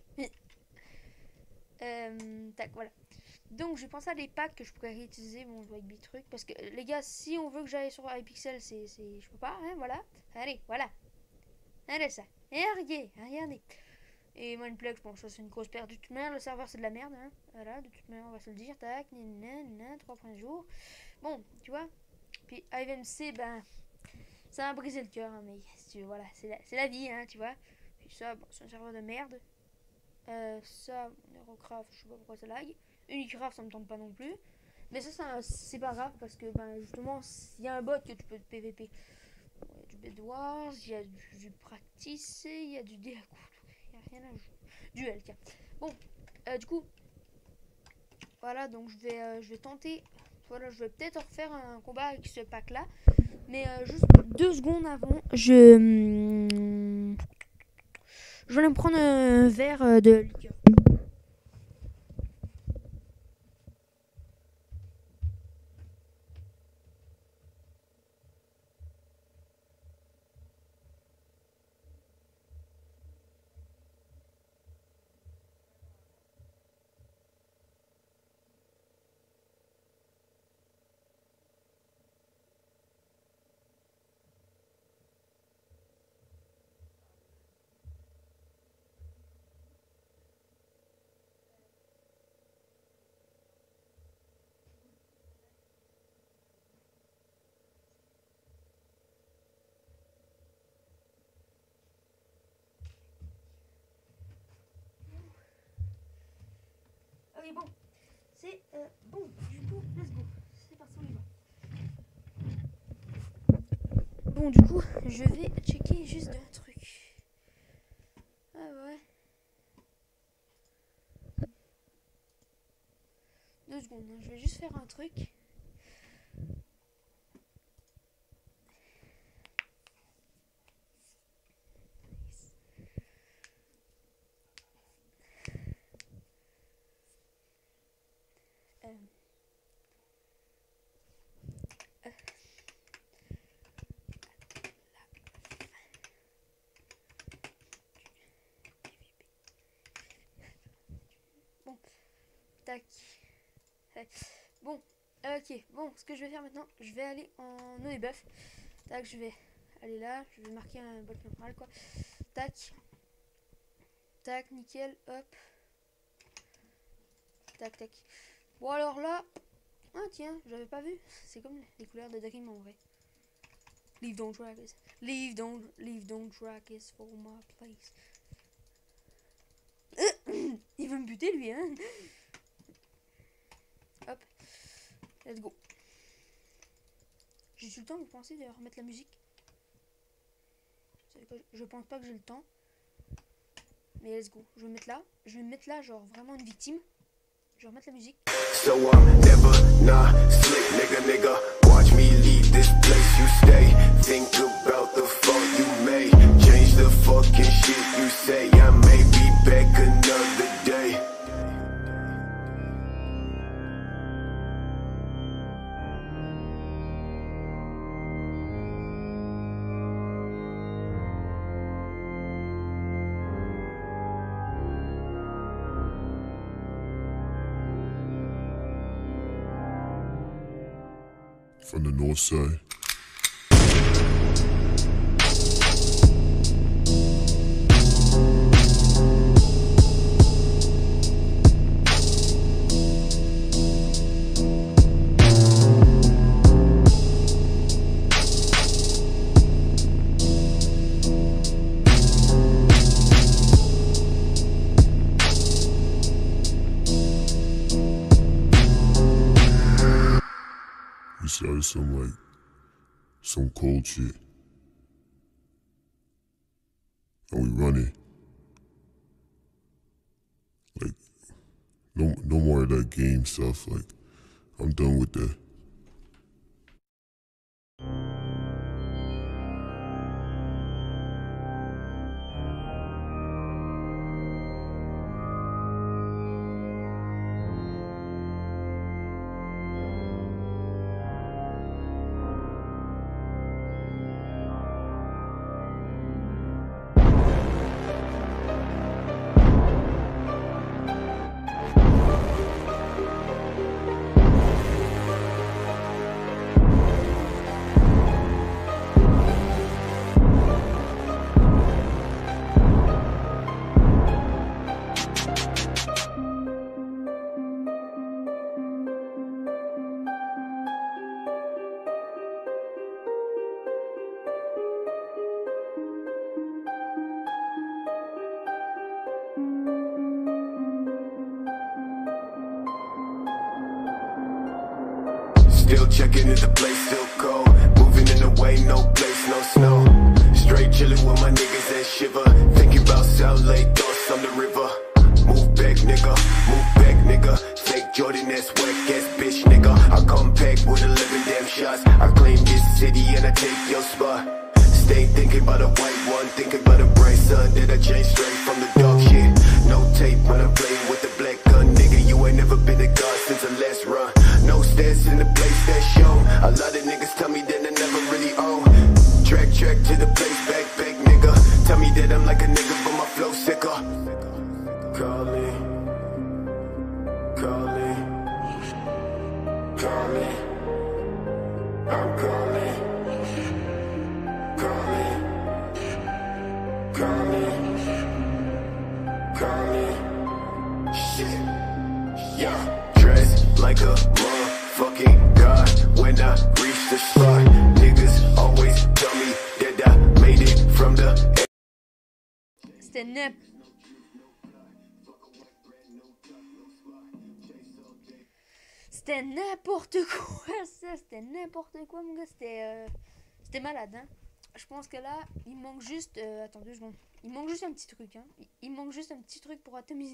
tac, voilà. Donc j'ai pensé à des packs que je pourrais réutiliser, bon avec des trucs, parce que les gars, si on veut que j'aille sur iPixel, je peux pas, hein, voilà. Allez, voilà. Allez ça. Et regardez. Et Mineplex, bon, ça c'est une grosse perte. De toute manière, le serveur c'est de la merde, hein. Voilà, de toute manière, on va se le dire. Tac, 3 premiers jours. Bon, tu vois. Puis IVMC, ben, ça m'a brisé le cœur, hein, mais si, voilà, c'est la vie, hein, tu vois. Puis ça, bon, c'est un serveur de merde. Ça, Neurocraft, je sais pas pourquoi ça lag. Unicraft, ça me tente pas non plus. Mais ça c'est pas grave parce que, ben, justement, il y a un bot que tu peux PVP. Bon, il y a du Bedwars, il y a du Practice, il y a du Diaco. Rien à jouer. Duel, tiens. Bon, du coup, voilà, donc je vais tenter. Voilà, je vais peut-être refaire un combat avec ce pack là. Mais juste 2 secondes avant, je vais aller me prendre un verre de liqueur. Ok, bon, c'est bon, du coup, let's go. C'est parti, on y va. Bon, du coup, je vais checker juste un truc. Ah ouais. 2 secondes, hein, je vais juste faire un truc. tac. Bon, ok. Bon, ce que je vais faire maintenant, je vais aller en eau et bœuf. Tac, je vais aller là. Je vais marquer un bloc normal, quoi. Tac. Tac, nickel. Hop. Tac, tac. Bon, alors là... Ah, tiens, j'avais pas vu. C'est comme les couleurs de Dream en vrai. Leave don't drag us. Leave don't drag us for my place. Il veut me buter, lui, hein. Hop. Let's go. J'ai eu le temps, vous pensez, de remettre la musique? Je pense pas que j'ai le temps. Mais let's go. Je vais me mettre là. Je vais me mettre là, genre vraiment une victime. Je vais remettre la musique. So I'm never not slick, nigga. Watch me leave this place you stay. Think about the fault you made. Change the fucking shit you say. I may be back another day. From the north side. We started some cold shit. And we running. Like, no more of that game stuff. Like, I'm done with that. Still checking if the place still cold. Moving in the way, no place, no snow. Straight chilling with my niggas and shiver. Thinking about South Lake, thoughts on the river. Move back, nigga. Fake Jordan, that's whack ass bitch, nigga. I come back with 11 damn shots. I claim this city and I take your spot. Stay thinking about a white one, thinking about a bright sun. Did I change straight from the dark shit? No tape when I'm playing with the black gun, nigga. You ain't never been a god since the last run. No stats in the place that show. A lot of niggas tell me that I never really own. Track to the place, back, nigga. Tell me that I'm like a nigga, but my flow sicker. Call me. I'm calling. Shit. Yeah. Dressed like a motherfucking god. When I reach the spot, niggas always tell me that I made it from the. C'était nep. C'était n'importe quoi, ça. C'était n'importe quoi, mon gars. C'était malade, hein. Je pense que là, il manque juste... attends 2 secondes. Il manque juste un petit truc, hein. Il manque juste un petit truc pour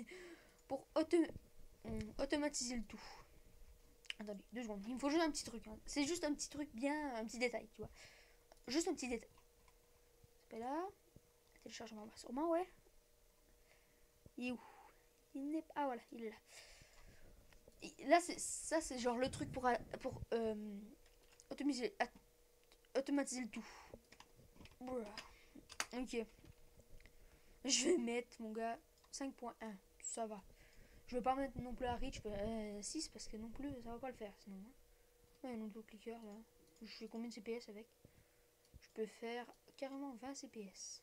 automatiser le tout. Attendez, 2 secondes. Il me faut juste un petit truc, hein. C'est juste un petit truc bien... Un petit détail, tu vois. Juste un petit détail. C'est là. Téléchargement, sûrement, ouais. Il est où? Il n'est pas... Ah, voilà, il est là. Là, c'est genre le truc pour automatiser le tout. Ok. Je vais mettre, mon gars, 5.1. Ça va. Je veux pas mettre non plus à reach 6 parce que non plus ça va pas le faire sinon. Hein. Ouais, non, le clicker là. Je fais combien de CPS avec? Je peux faire carrément 20 CPS.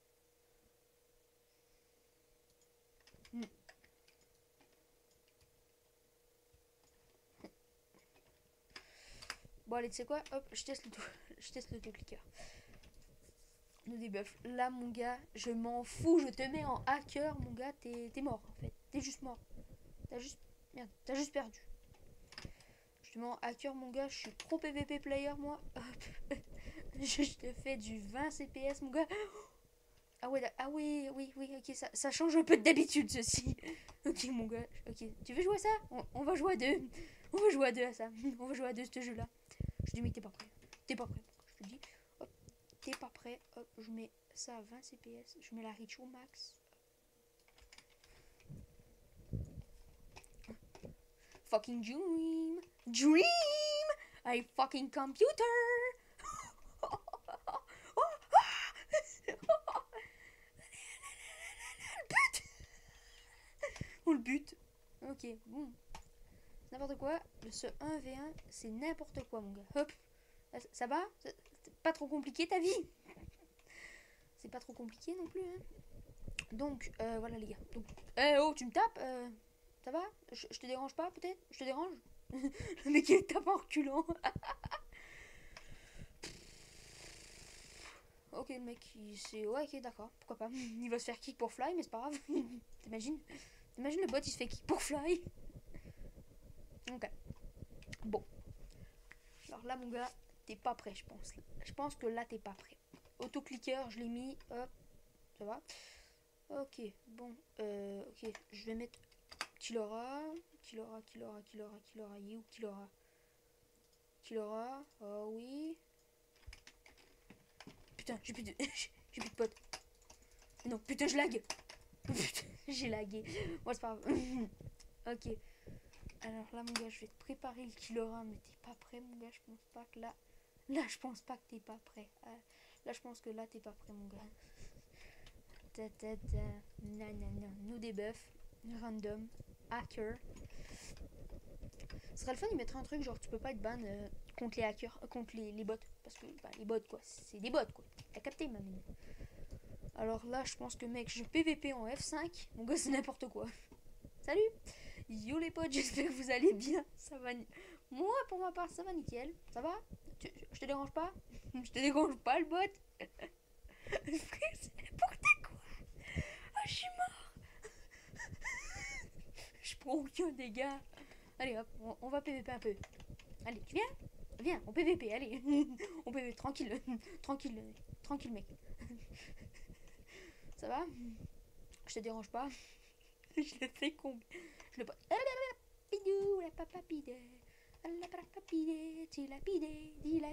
Bon allez, tu sais quoi? Hop, je teste le clicker. Nous débuff. Là mon gars, je m'en fous, je te mets en hacker, mon gars, t'es mort en fait. T'es juste mort. T'as juste perdu. Je te mets en hacker mon gars, je suis pro PVP player moi. Hop. je te fais du 20 CPS mon gars. Ah ouais, oui, ok, ça change un peu d'habitude ceci. Ok mon gars, ok. Tu veux jouer à ça? On va jouer à deux. On va jouer à deux à ça. On va jouer à deux ce jeu là. Je dis mais t'es pas prêt. T'es pas prêt. Je te dis, hop, t'es pas prêt. Hop, je mets ça à 20 CPS. Je mets la reach au max. Fucking dream. Dream! I fucking computer! Ou le but. Ok, bon. N'importe quoi. Ce 1v1, c'est n'importe quoi, mon gars. Hop. Ça va? C'est pas trop compliqué ta vie? C'est pas trop compliqué non plus, hein. Donc, voilà les gars. Donc, oh, tu me tapes? Ça va? Je te dérange pas, peut-être? Je te dérange? Le mec, il tape en reculant. Ok, le mec, ouais, ok, d'accord. Pourquoi pas? Il va se faire kick pour fly, mais c'est pas grave. T'imagines? T'imagines le bot, il se fait kick pour fly? Ok. Bon. Alors là, mon gars, t'es pas prêt, je pense. Je pense que là, t'es pas prêt. Auto-clicker, je l'ai mis. Hop. Ça va? Ok. Bon. Ok. Je vais mettre Killora. Killora. You. Killora. Oh oui. Putain, j'ai plus de... j'ai plus de potes. Non, putain, je lag. Putain, j'ai lagué. Bon, c'est pas grave. Ok. Alors là, mon gars, je vais te préparer le Killora, mais t'es pas prêt, mon gars. Je pense pas que là... Là, je pense pas que t'es pas prêt. Là, je pense que là, t'es pas prêt, mon gars. Non. Nous débuff. Random. Hacker. Ce serait le fun, il mettrait un truc genre tu peux pas être ban contre les hackers, contre les bots. Parce que bah, les bots, quoi. C'est des bots, quoi. T'as capté, ma mine. Alors là, je pense que, mec, je PVP en F5. Mon gars, c'est n'importe quoi. Salut! Yo les potes, j'espère que vous allez bien. Ça va. Moi, pour ma part, ça va nickel. Ça va? Je te dérange pas? Je te dérange pas, le bot? Frère, c'est n'importe quoi. Ah, je suis mort. Je prends aucun dégât. Allez, hop, on va PVP un peu. Allez, tu viens? Viens, on PVP, allez. On PVP, tranquille. Tranquille, mec. Ça va? Je te dérange pas? Je le fais combien? Je le pas. Pidou, la papapide. La papapide. Dilapide.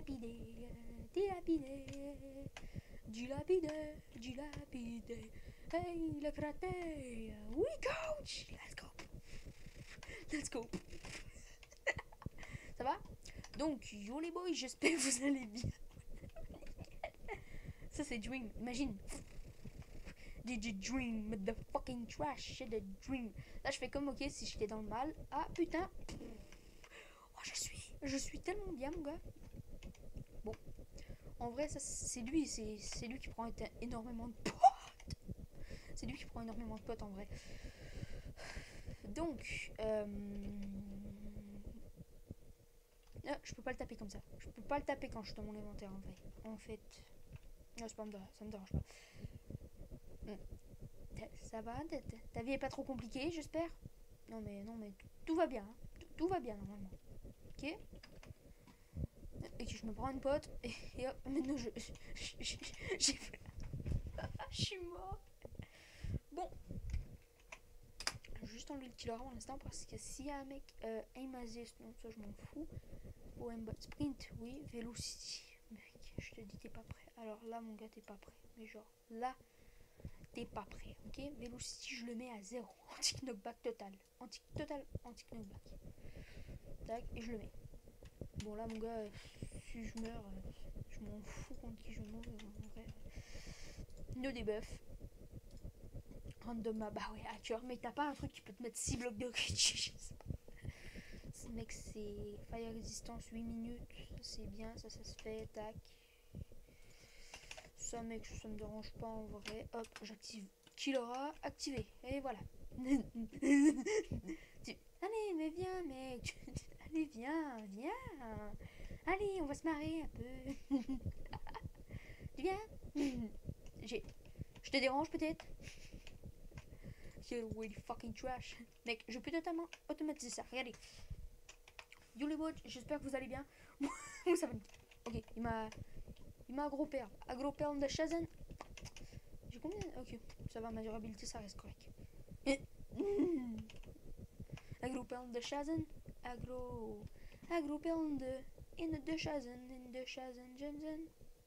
Hey, le fraté. Oui, coach. Let's go. Ça va? Donc, yo les boys, j'espère que vous allez bien. Ça, c'est Dream. Imagine. Did you dream with the fucking trash? C'est the dream. Là, je fais comme ok si j'étais dans le mal. Ah putain. Oh, je suis tellement bien, mon gars. Bon. En vrai, ça, c'est lui qui prend énormément de potes. C'est lui qui prend énormément de potes, en vrai. Donc, ah, je peux pas le taper comme ça. Je peux pas le taper quand je suis dans mon inventaire, en vrai. En fait, non, ça me dérange pas. Ça va? Ta vie est pas trop compliquée, j'espère? Non mais tout va bien. Hein. Tout va bien normalement. Ok? Et que je me prends une pote et hop, maintenant je suis mort. Bon. Je vais juste enlever le killer en l'instant parce que s'il y a un mec aim assist, non, ça je m'en fous. Ou aimbot sprint, oui. Velocity. Mec, je te dis t'es pas prêt. Alors là mon gars t'es pas prêt. Mais genre là t'es pas prêt, ok? Velocity, je le mets à 0. Anti-knockback total. Anti-knockback. Tac, et je le mets. Bon, là, mon gars, si je meurs, je m'en fous contre qui je meurs, en vrai. No debuff. Random map. Bah ouais, hacker, mais t'as pas un truc qui peut te mettre 6 blocs de glitch. Je sais pas. Mec, c'est fire resistance 8 minutes. C'est bien, ça se fait. Tac. Ça, mec, ça me dérange pas en vrai. Hop, j'active. Killera, activé. Et voilà. Allez, mais viens, mec. Allez, viens. Allez, on va se marrer un peu. Viens. Je te dérange peut-être? You're really fucking trash. Mec, je peux totalement automatiser ça. Regardez. Yo les bots, j'espère que vous allez bien. Ça va. Ok, il m'a agro-perle. Agro-perle de Shazam. J'ai combien? Ok, ça va, ma durabilité, ça reste correct. Agro-perle de Shazam. Agro-perle de Shazam. Jensen.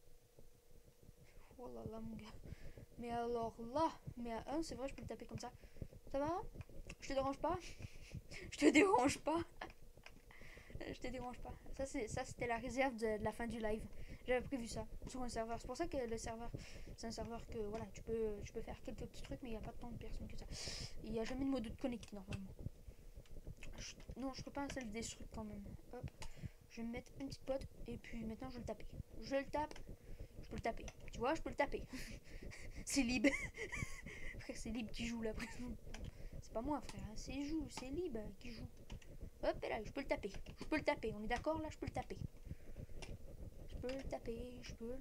Oh là là, mon gars. Mais alors là, mais à 1, c'est vrai, je peux le taper comme ça. Ça va? Je te dérange pas? Je te dérange pas? Je te dérange pas. Ça c'était la réserve de la fin du live. J'avais prévu ça sur un serveur. C'est pour ça que le serveur, c'est un serveur que voilà, tu peux faire quelques petits trucs, mais il n'y a pas tant de personnes que ça. Il n'y a jamais de mode de connecter normalement. Non, je peux pas un self-destruct quand même. Hop, je vais me mettre une petite pote et puis maintenant je vais le taper. Je le tape. Je peux le taper. Tu vois, je peux le taper. C'est Lib. Frère, c'est Lib qui joue là. C'est pas moi, frère. Hein. C'est Lib qui joue. Hop, et là, je peux le taper. On est d'accord là, je peux le taper. Je peux le taper.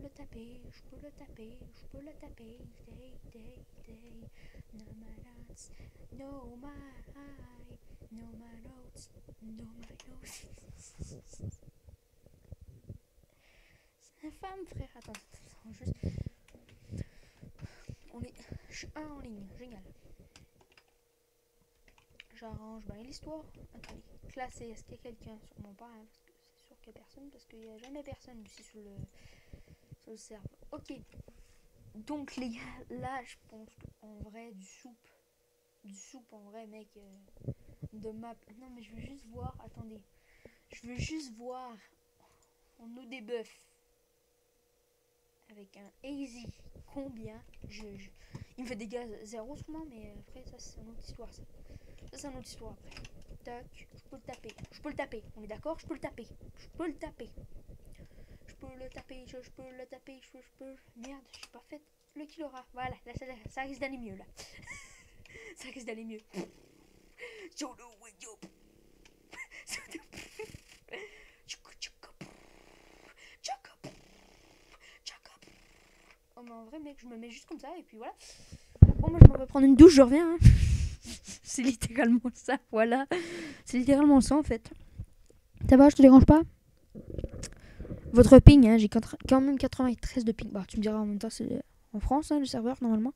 No my notes. No my notes. C'est une femme, frère. Attends, juste. Je suis un en ligne, génial. J'arrange bien l'histoire. Attendez, classé, est-ce qu'il y a quelqu'un? Sûrement pas, hein, parce que c'est sûr qu'il n'y a personne, parce qu'il n'y a jamais personne ici sur le serveur. Ok. Donc les gars, là je pense qu'en vrai du soupe en vrai mec, de map. Non mais je veux juste voir, attendez. Je veux juste voir en eau des bœufs. Avec un easy, combien il me fait des gaz 0 sûrement, mais après ça c'est une autre histoire ça. Ça c'est une autre histoire après. Tac, je peux le taper. On est d'accord? Je peux le taper. Merde, j'ai pas fait le Killera. Voilà, là ça risque d'aller mieux là. Ça risque d'aller mieux. Oh mais en vrai mec, je me mets juste comme ça et puis voilà. Bon moi je m'en vais prendre une douche, je reviens hein. C'est littéralement ça, voilà. C'est littéralement ça en fait. Ça va, je te dérange pas? Votre ping, hein, j'ai quand même 93 de ping. Bah tu me diras en même temps c'est en France hein, le serveur normalement.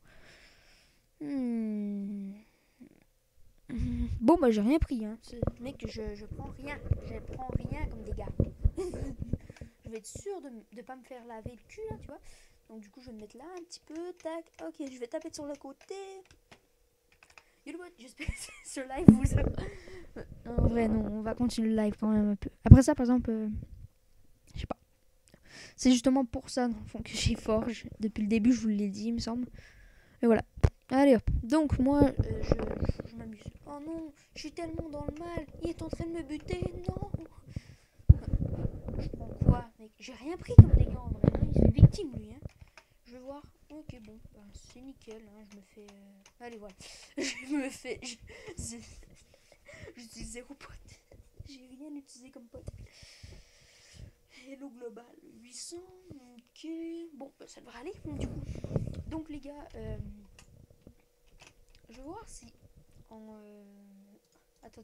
Bon bah j'ai rien pris hein. Mec, je prends rien. Je prends rien comme dégâts. Je vais être sûr de pas me faire laver le cul là, tu vois. Donc du coup je vais me mettre là un petit peu, tac, ok, je vais taper sur le côté. You know what, j'espère que ce live vous a... En vrai non, on va continuer le live quand même un peu. Après ça par exemple, je sais pas. C'est justement pour ça dans le fond que j'ai forge. Depuis le début je vous l'ai dit il me semble. Et voilà. Allez hop, donc moi je m'amuse. Oh non, je suis tellement dans le mal, il est en train de me buter, non. Je prends quoi mec? J'ai rien pris comme dégâts en vrai, hein. Il se fait victime lui hein. Je vais voir. Ok, bon, bah, c'est nickel. Hein. Je me fais. Allez, voilà. Je me fais. J'utilise 0 pote. J'ai rien utilisé comme pote. Hello global 800. Ok. Bon, bah, ça devrait aller. Du coup. Donc, les gars, je vais voir si. Attends.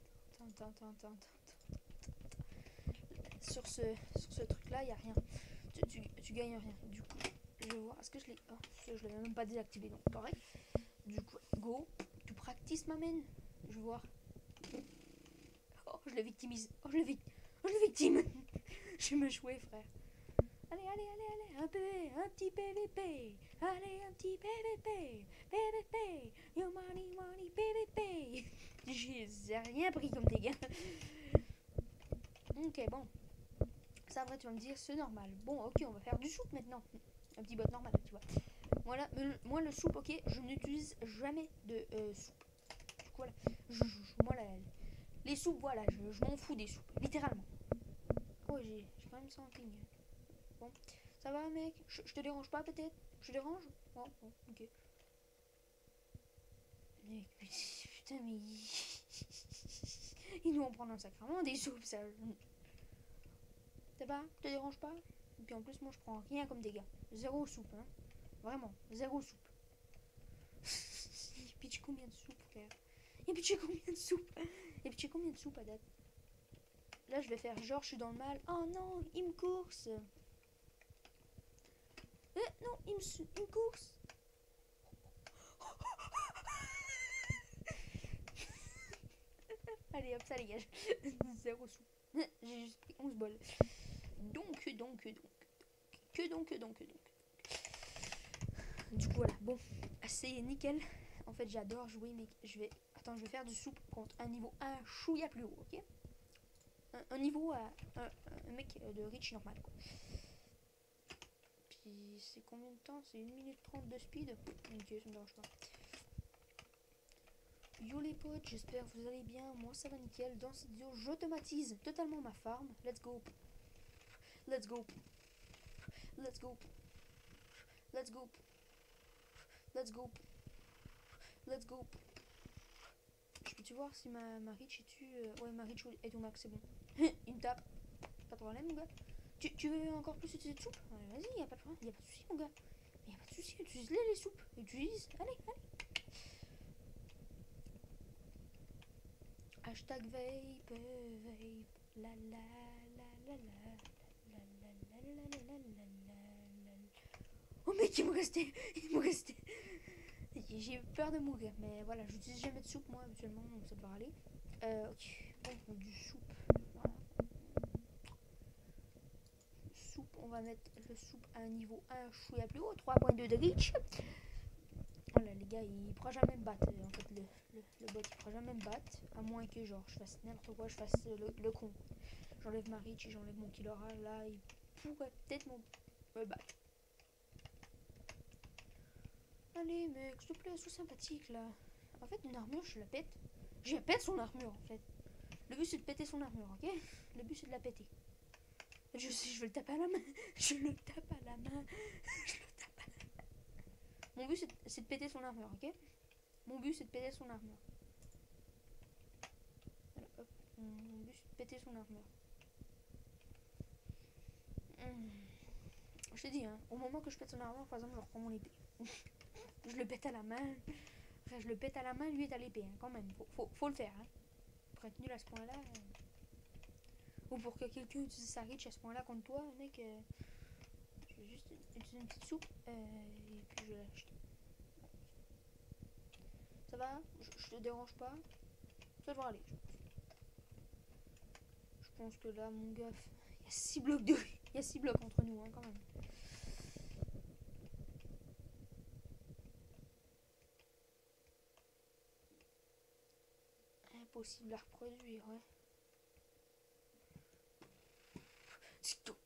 Sur ce truc-là, il n'y a rien. Tu gagnes rien. Du coup. Je vais voir, est-ce que je l'ai... Oh, je l'avais même pas désactivé, donc pareil. Du coup, go. Tu practice, ma man. Je vais voir. Oh, je le victimise. Oh, je le victime. Je me jouais, frère. Allez. Un petit PVP. Allez, un petit PVP. PVP. Your money, PVP. J'ai rien pris comme dégâts. Ok, bon. Ça, après, tu vas me dire, c'est normal. Bon, ok, on va faire du shoot maintenant. Un petit bot normal, tu vois. Voilà, moi le soupe, ok, je n'utilise jamais de soupe. Du coup, voilà, moi les soupes, voilà, je m'en fous des soupes, littéralement. Oh, j'ai quand même ça en ping. Bon, ça va mec, je te dérange pas peut-être? Je te dérange? Oh, bon, ok. Mec, putain, mais ils nous en prennent un sacrement des soupes, ça. Ça va? Je te dérange pas? Et puis en plus, moi je prends rien comme dégâts. Zéro soupe, hein. Vraiment, zéro soupe. Il pitch combien de soupe, frère? Il pitch combien de soupe? Il pitch combien de soupe à date? Là, je vais faire genre, je suis dans le mal. Oh non, il me course. Non, il me course. Allez, hop, ça dégage. Zéro soupe. J'ai juste pris 11 bols. Donc. Du coup, voilà. Bon, c'est nickel. En fait, j'adore jouer, mais je vais faire du soupe contre un niveau 1 chouïa plus haut, ok? Un niveau à un mec de reach normal, quoi. Puis, c'est combien de temps? C'est 1 minute 30 de speed? Ok, ça me dérange pas. Yo les potes, j'espère que vous allez bien. Moi, ça va nickel. Dans cette vidéo, j'automatise totalement ma farm. Let's go. Let's go. Let's go. Let's go. Let's go. Let's go. Je peux-tu voir si ma reach est ouais, ma reach est au max, c'est bon. Il me tape. Pas de problème, mon gars. Tu veux encore plus utiliser de soupe? Vas-y, y'a pas de problème. Y'a pas de soucis, mon gars. Y'a pas de soucis. Utilise les soupes. Utilise. Allez. Hashtag vape. La la la la la. Oh mec, il me restait. J'ai peur de mourir, mais voilà, j'utilise jamais de soupe moi habituellement, donc ça devrait aller. Ok, bon, du soupe. Voilà. Soupe, on va mettre le soupe à un niveau 1 chouïa plus haut, 3.2 de reach. Voilà, les gars, il pourra jamais me battre. En fait, le bot il pourra jamais me battre, à moins que genre je fasse n'importe quoi, je fasse le con. J'enlève ma reach et j'enlève mon kill aura. Là, il pourrait peut-être me battre. Allez mec, s'il te plaît, sois sympathique là. En fait, une armure, je la pète. Je pète son armure en fait. Le but c'est de péter son armure, ok? Le but c'est de la péter. Je sais, je vais le taper à la main. Je le tape à la main. Mon but c'est de péter son armure, ok? Mon but c'est de péter son armure. Voilà, hop. Mon but c'est de péter son armure. Je te dis, hein, au moment que je pète son armure, par exemple, je reprends mon épée. Je le pète à la main. Enfin, je le pète à la main, lui est à l'épée, hein, quand même. Faut le faire, hein. Pour être nul à ce point-là. Ou pour que quelqu'un utilise sa reach à ce point-là contre toi, mec. Je vais juste utiliser une petite soupe. Et puis je vais l'acheter. Ça va? Je te dérange pas? Ça devrait aller, je pense. Je pense que là, mon gars, il y a 6 blocs de... Il y a 6 blocs entre nous, hein, quand même. Impossible à reproduire, ouais. Stop.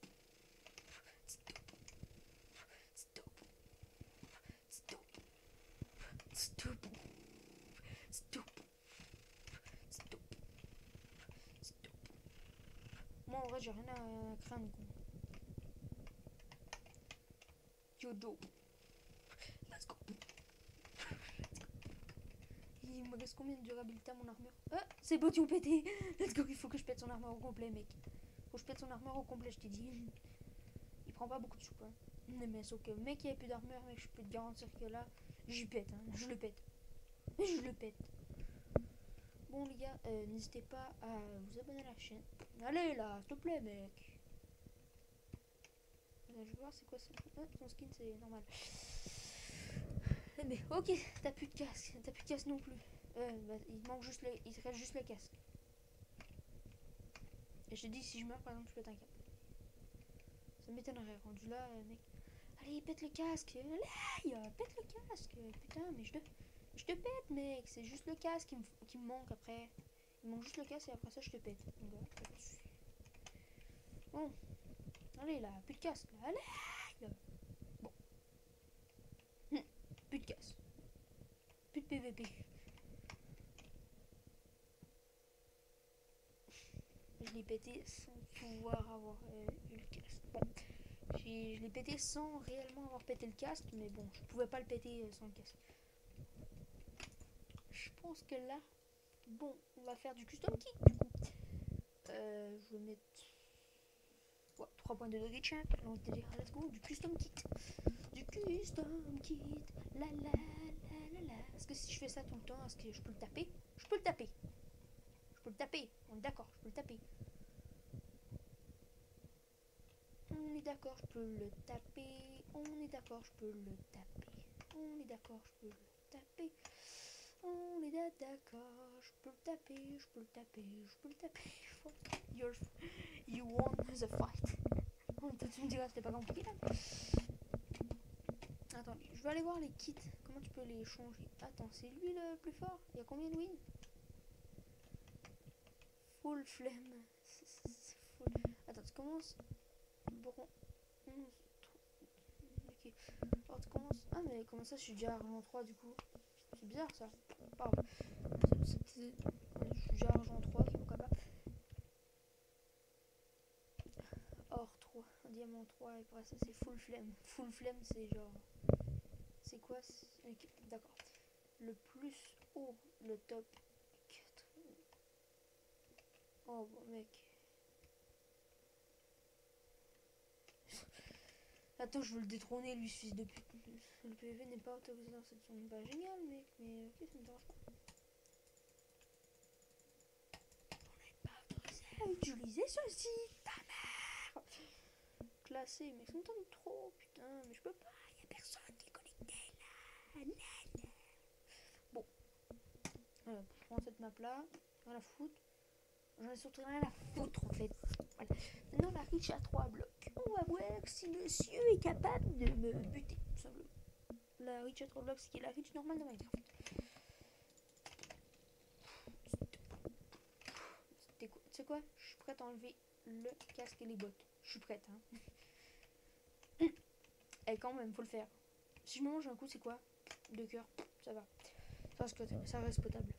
Moi en vrai j'ai rien à craindre, quoi. Yodo. Let's go. Il me reste combien de durabilité à mon armure? Ah, c'est beau, tu ont pété. Let's go, il faut que je pète son armure au complet, mec. Faut que je pète son armure au complet, je t'ai dit. Il prend pas beaucoup de soupe, hein. Mais sauf que mec, il n'y a plus d'armure, mec, je peux te garantir que là, j'y pète, hein. Je le pète. Bon les gars, n'hésitez pas à vous abonner à la chaîne. Allez là, s'il te plaît mec. Je vais voir c'est quoi ça. Ah, son skin c'est normal. Mais ok, t'as plus de casque non plus. Bah, il te reste juste le casque. Et je te dis, si je meurs par exemple, je pète un câble. Ça m'étonnerait, rendu là, mec. Allez, pète le casque. Allez, pète le casque. Putain, mais je te pète, mec. C'est juste le casque qui me manque après. Il me manque juste le casque et après ça, je te pète. Bon. Allez, là, plus de casque. Là. Allez. Là. Bon. plus de PVP. Je l'ai pété sans pouvoir avoir eu le casque. Bon, je l'ai pété sans réellement avoir pété le casque, mais bon, je pouvais pas le péter sans le casque. Je pense que là, bon, on va faire du custom kit du coup. Je vais mettre 3 points de glitch. Donc let's go, du custom kit. Du custom kit. La la la la la. Est-ce que si je fais ça tout le temps, est-ce que je peux le taper? Je peux le taper. Je peux le taper. On est d'accord, je peux le taper. On est d'accord, je peux le taper. On est d'accord, je peux le taper. On est d'accord, je peux le taper. On est d'accord, je peux le taper, je peux le taper, je peux le taper. You won the fight. Toi, tu me diras, c'était pas compliqué là. Attendez, je vais aller voir les kits. Comment tu peux les changer? Attends, c'est lui le plus fort? Il y a combien de wins? Full flemme. Full. Attends, tu commences. Bon. Ok. Alors tu commences. Ah, mais comment ça, je suis déjà argent 3 du coup? C'est bizarre ça. Pardon. Je suis déjà argent 3, ok, pourquoi pas. Or 3, diamant 3, et après ça c'est full flemme. Full flemme, c'est genre. C'est quoi? Okay, d'accord. Le plus haut, le top 4. Oh bon, mec. Attends, je veux le détrôner, lui, fils de pute. Le PV n'est pas autorisé dans cette zone. Bah, génial, mec, mais ok, ça me dérange pas. On n'est pas autorisé à utiliser ceci, ta mère. Classé, mais ça me tente trop, putain, mais je peux pas, y a personne qui est connecté là. Bon, je prends cette map là, rien à foutre. J'en ai surtout rien à foutre en fait. Voilà. Maintenant la riche à 3 blocs. On va voir si monsieur est capable de me buter, tout simplement. La riche à 3 blocs, c'est qui est la riche normale de Minecraft. Tu sais quoi? Je suis prête à enlever le casque et les bottes. Je suis prête, hein. Et quand même, faut le faire. Si je me mange un coup, c'est quoi? 2 cœurs, ça va. Ça reste potable.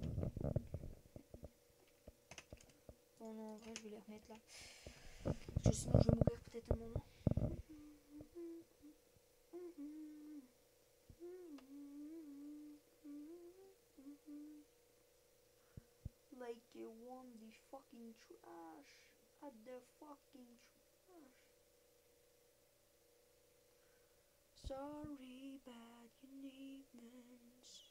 Bon, non, en vrai, je vais les remettre là. Parce que sinon, je vais mourir peut-être un moment. Like you want the fucking trash. At the fucking trash. Sorry, bad uniqueness.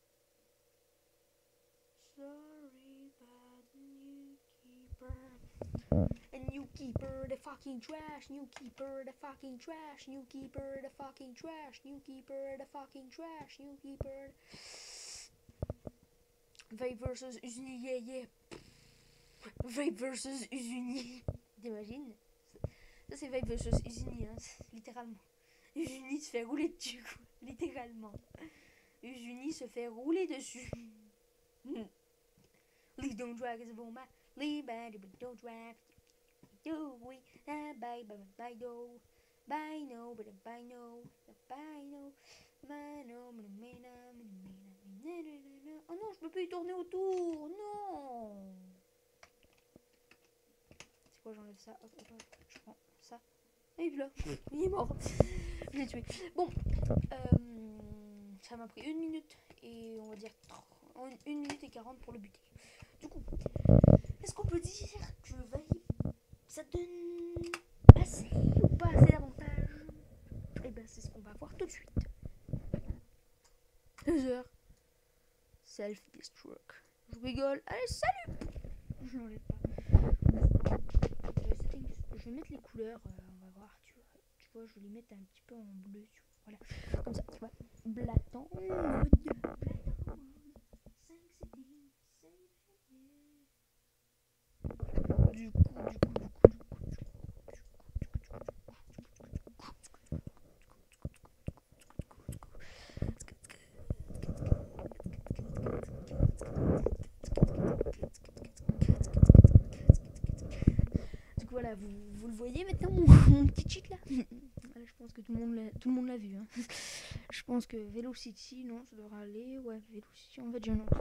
Sorry, bad new keeper. And new keeper the fucking trash. New keeper the fucking trash. New keeper the fucking trash. New keeper the fucking trash. New keeper. Vape versus Usuni, yeah, yeah. Vape versus Usuni. T'imagines? Ça c'est Vape versus Usuni, hein, littéralement. Usuni se fait rouler dessus, quoi. Littéralement. Usuni se fait rouler dessus. Leave don't drag is a bomb. Leave bad, but don't drag. Do we bye bye do. Bye no, but bye no. Bye no. Mano, oh non, je peux plus y tourner autour. Non. C'est quoi, j'enlève ça. Hop, hop, hop. Je prends ça. Et puis là, il est mort. Je l'ai tué. Bon, ça m'a pris 1 minute et on va dire 1 minute et 40 pour le buter. Du coup, est-ce qu'on peut dire que Vape, ça donne assez ou pas assez d'avantages? Et ben c'est ce qu'on va voir tout de suite. 2 heures. Self-destruct. Je rigole. Allez, salut. Je l'enlève pas. Je vais mettre les couleurs. On va voir. Tu vois, je vais les mettre un petit peu en bleu. Voilà. Comme ça, tu vois. Blatant mode. Blatant mode. 5 settings. Du coup. Voilà, vous le voyez maintenant mon petit cheat là. Voilà, je pense que tout le monde l'a vu, hein. Je pense que Velocity, non, ça devrait aller. Ouais, Velocity, en fait, j'ai un nom.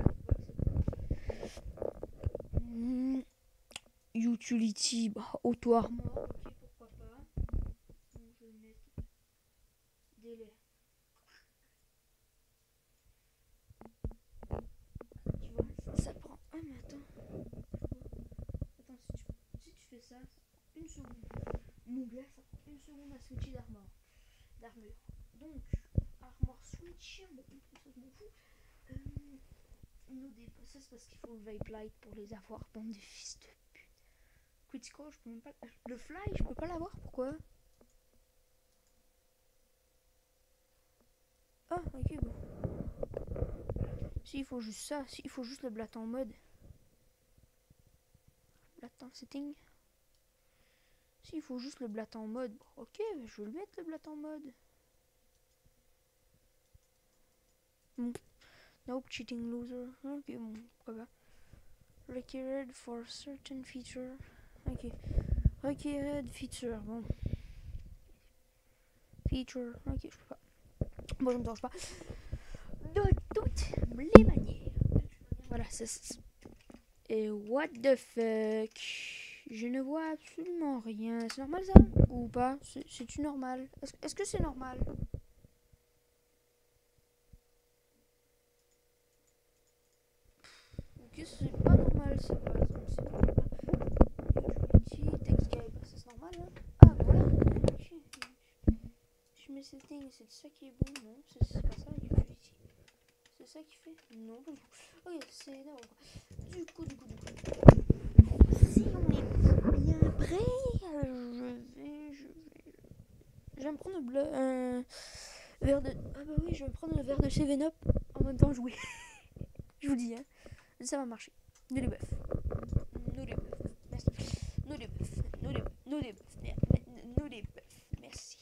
Utility, bah, auto-armor, ok, pourquoi pas. Donc, je vais mettre délai. Tu vois, ça prend. Ah, mais attends. Attends, si tu fais ça, une seconde. Mon gars, ça prend une seconde à switcher d'armure. Donc, armor switch, bon, ça je m'en fous. Ça c'est parce qu'il faut le vape light pour les avoir, bande de fils de pute. Critical, je peux même pas. Le fly, je peux pas l'avoir, pourquoi? Ah, ok, bon. Si, il faut juste ça, si, il faut juste le blat en mode. Blat en setting. Si, il faut juste le blat en mode. Bon, ok, je vais le mettre le blat en mode. Bon. Nope, cheating loser. Ok, bon, pourquoi pas. Required for certain feature. Ok. Required feature, bon. Feature, ok, je peux pas. Bon, je me dérange pas. De toutes les manières. Voilà, c'est. Et what the fuck? Je ne vois absolument rien. C'est normal ça? Ou pas? C'est-tu normal? Est-ce que c'est normal? Ok, c'est pas normal ça par exemple. C'est pas normal. Utility, text guide, c'est normal là? Ah voilà. Ok. Je mets setting, c'est ça qui est bon, non? C'est pas ça, utility. C'est ça qui fait? Non, pas du tout. Ok, c'est énorme. Du coup. Si on est bien prêt, je vais me prendre un verre de. Ah bah oui, je vais me prendre un verre de 7-Up en même temps jouer. Je vous dis, hein. Ça va marcher. Nous les bœufs. Merci. Nous les bœufs. Merci.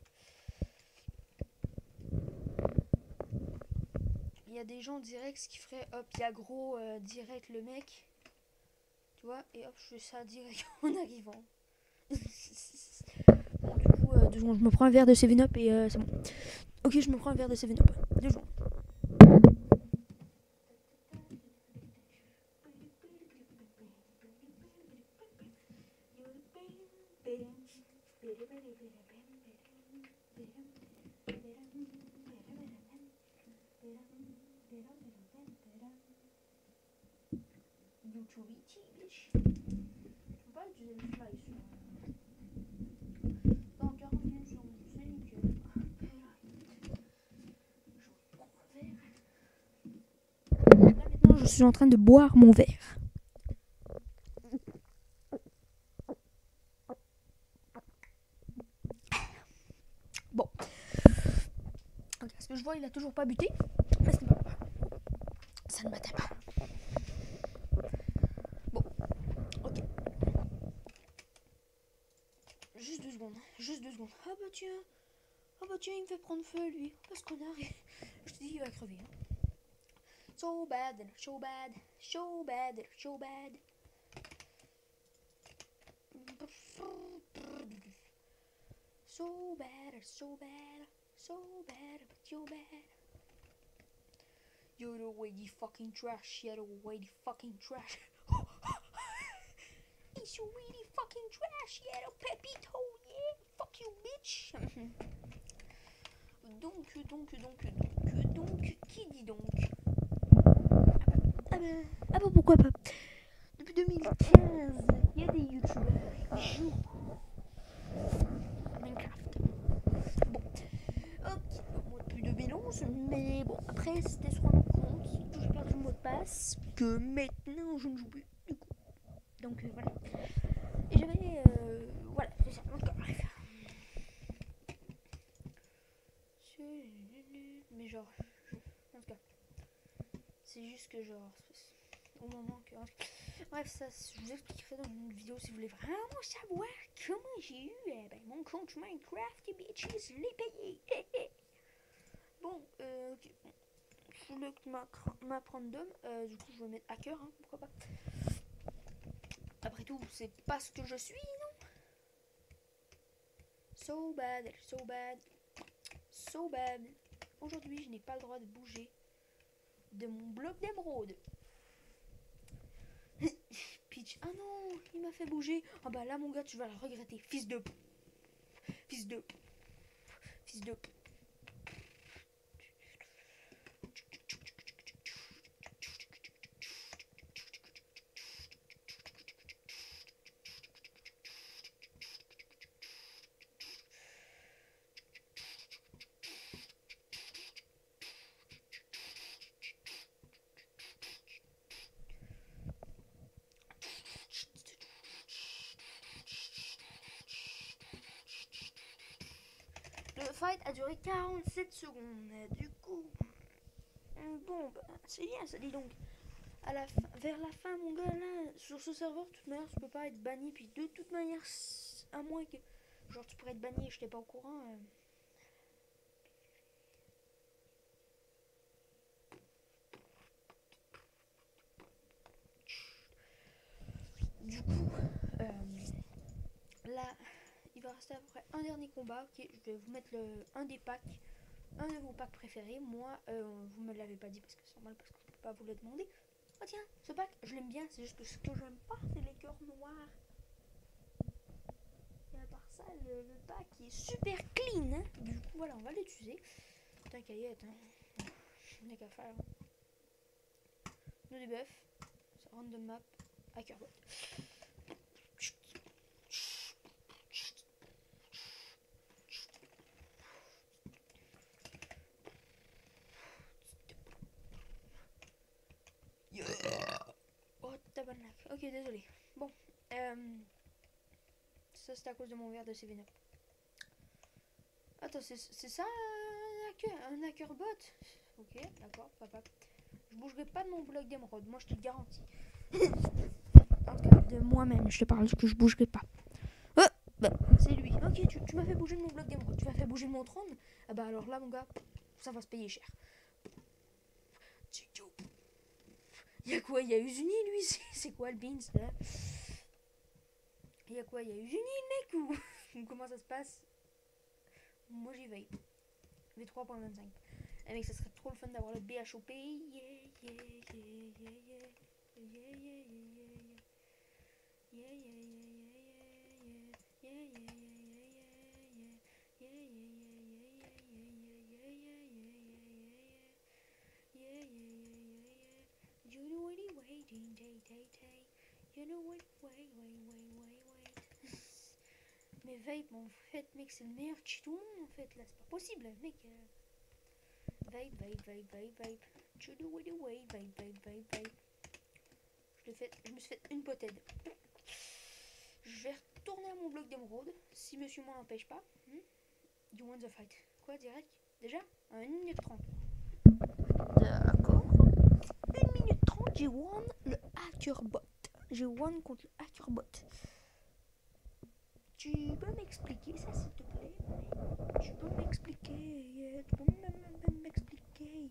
Il y a des gens direct qui feraient hop, il y a gros direct le mec. Tu vois, et hop, je fais ça direct en arrivant. Bon, du coup, 2 secondes, je me prends un verre de 7-Up et c'est bon. Ok, je me prends un verre de 7-Up. 2 secondes. Utility, bitch. Je peux pas utiliser le fly sur. Dans 40 minutes sur mon c'est nickel. Je prends un verre. Là maintenant, je suis en train de boire mon verre. Bon. Ok, ce que je vois, il a toujours pas buté. Mais c'est pas grave. Ça ne m'atteint pas. Bon. Ok. Juste 2 secondes. Ah bah tiens, il me fait prendre feu lui. Parce qu'on arrive. Je te dis, il va crever. Hein. So bad. So bad. But you're bad. You're the whitey fucking trash. It's you really fucking trash, yeah, Pepito, yeah, fuck you, bitch. Donc, qui dit donc? Ah bah pourquoi pas? Depuis 2015, il y a des youtubeurs qui jouent Minecraft. Bon, ok, moi depuis 2011, mais bon, après c'était sur un compte que j'ai perdu le mot de passe, que maintenant je ne joue plus, du coup. Donc voilà. Et j'avais voilà, c'est ça, encore. Mais genre, en tout cas, c'est juste que genre, au moment que... Bref, ça, je vous expliquerai dans une vidéo si vous voulez vraiment savoir comment j'ai eu mon compte Minecraft et bitches, je l'ai payé. Bon, ok, bon. Je voulais m'apprendre d'homme, du coup je vais mettre hacker, hein, pourquoi pas. Après tout, c'est pas ce que je suis, non? So bad. aujourd'hui, je n'ai pas le droit de bouger de mon bloc d'émeraude. Peach, ah non, il m'a fait bouger. Ah bah là, mon gars, tu vas le regretter. Fils de... Fils de... Fils de... Le fight a duré 47 secondes. Du coup, bon, bah, c'est bien ça, dis donc. À la fin, vers la fin, mon gars, là, sur ce serveur, de toute manière, tu peux pas être banni. Puis de toute manière, à moins que, genre, tu pourrais être banni et je n'étais pas au courant. Du coup, là, il va rester à peu près un dernier combat. Ok, je vais vous mettre un des packs, un de vos packs préférés. Moi, vous me l'avez pas dit parce que c'est normal, parce que je peux pas vous le demander. Oh tiens, ce pack, je l'aime bien. C'est juste que ce que j'aime pas, c'est les cœurs noirs. Et à part ça, le pack est super clean. Hein. Du coup, voilà, on va l'utiliser. T'inquiète, hein. On n'a qu'à faire. Nous debuff, random map, hackerbot. Oh tabarnak. Ok, désolé. Bon, ça c'est à cause de mon verre de 7-Up. Attends, c'est ça un hacker bot? Ok, d'accord, papa. Je bougerai pas de mon bloc d'émeraude, moi je te le garantis. En tout cas, de moi-même, je te parle que je bougerai pas. Oh, bah, c'est lui. Ok, tu m'as fait bouger de mon bloc d'émeraude, tu m'as fait bouger de mon trône. Ah bah alors là, mon gars, ça va se payer cher. Y'a quoi? Y'a Usuni lui? C'est quoi le beans là? Y'a quoi? Y'a Usuni le mec ou comment ça se passe? Moi j'y vais. V3.25. Eh mec, ça serait trop le fun d'avoir le BHOP. Mais Vape, en fait, mec, c'est le meilleur cheat au monde, en fait, là, c'est pas possible, mec. Vape. Je me suis fait une potède. Je vais retourner à mon bloc d'émeraude, si monsieur m'en empêche pas. You won the fight. Quoi, direct? Déjà? 1 minute 30. D'accord. 1 minute 30, j'ai won le hackerbot. J'ai won contre le hackerbot. Tu peux m'expliquer ça, s'il te plaît? Tu peux m'expliquer? Tu peux m'expliquer?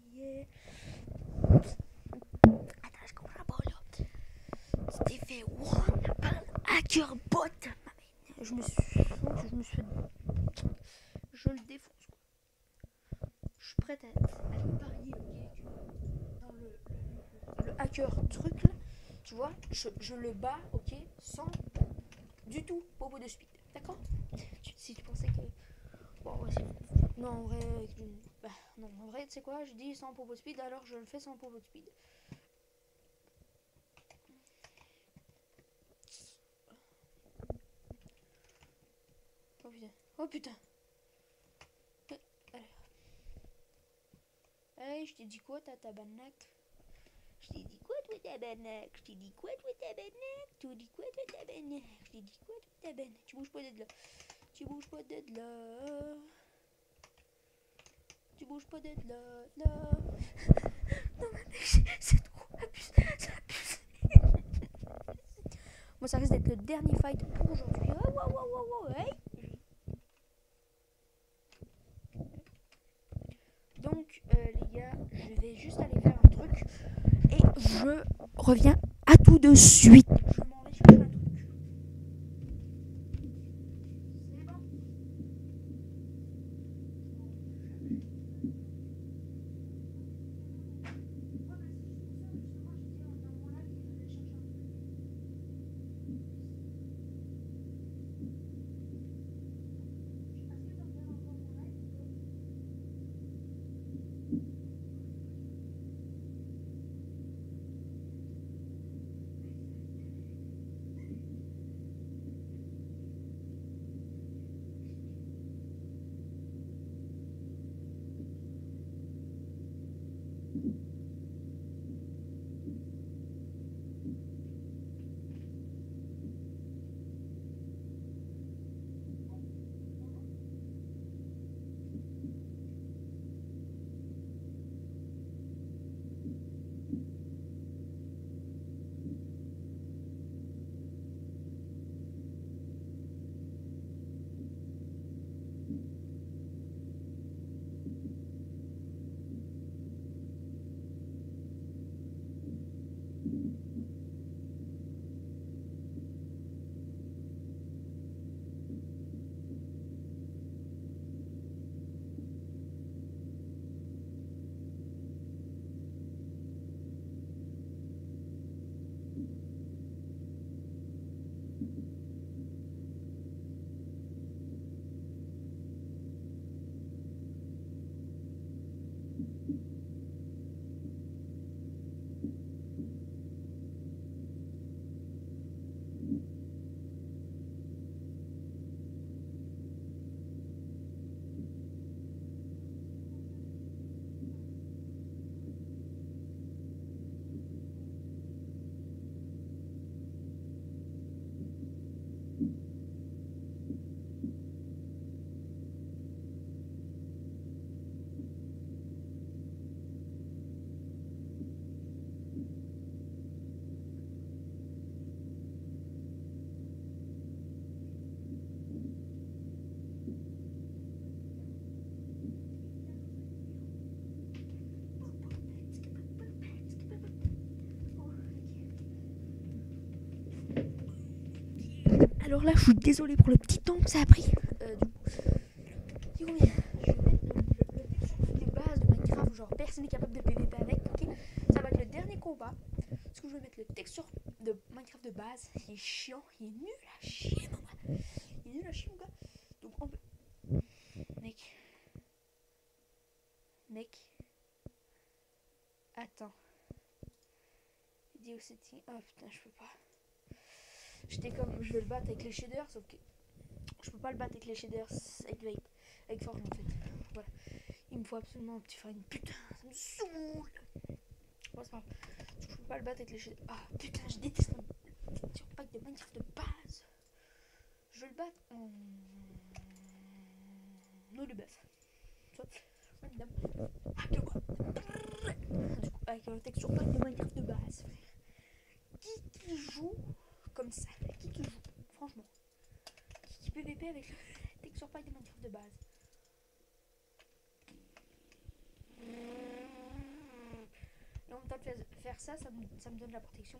Attends, je comprends pas là. C'était fait one par le hackerbot. Je me suis fait... Je le défonce, quoi. Je suis prête à parier, ok, dans le hacker truc là. Tu vois, je le bats, ok, sans du tout popo de speed. D'accord? Si tu pensais que... Bon, ouais, c'est... Non, en vrai... Bah, non, en vrai, tu sais quoi? Je dis sans popo de speed, alors je le fais sans popo de speed. Oh putain. Oh putain. Hey, je t'ai dit quoi, ta tabarnak? Je t'ai dit quoi, toi, tabarnak? Je t'ai dit quoi, toi, tabarnak? Tu dis quoi, toi, tabarnak? Je t'ai dit quoi, toi, tabarnak? Tu bouges pas de là. Tu bouges pas de là. Tu bouges pas de là. Là. Non, mais c'est trop abusé. C'est abusé. Moi, ça risque d'être le dernier fight pour aujourd'hui. Oh, wow, hey. Donc, les gars, je vais juste aller faire un truc. Et je reviens à tout de suite. Je m'en vais chercher un truc. C'est bon. alors là, je suis désolé pour le petit temps que ça a pris. Du coup, je vais mettre le texture de base de Minecraft, genre personne n'est capable de PVP avec, ok. Ça va être le dernier combat. Parce que je vais mettre le texture de Minecraft de base. Il est chiant, il est nul à chier, mon gars. Il est nul à chier, mon gars. Donc on peut... Mec. Attends. Vidéo setting. Oh putain, je peux pas. J'étais comme, je vais le battre avec les shaders, sauf que je peux pas le battre avec les shaders avec Vape, avec Forge en fait. Voilà. Il me faut absolument un petit fine. Putain, ça me saoule. Bon, c'est pas grave. Je peux pas le battre avec les shaders. Ah putain, je déteste le texture pack de Minecraft de base. Je vais le battre en eau de bœuf. Avec un texture pack de Minecraft de base. Qui joue comme ça? Qui joue? Franchement. Qui PVP avec le texture pack de Minecraft de base? Et en même temps de faire ça, ça me donne la protection.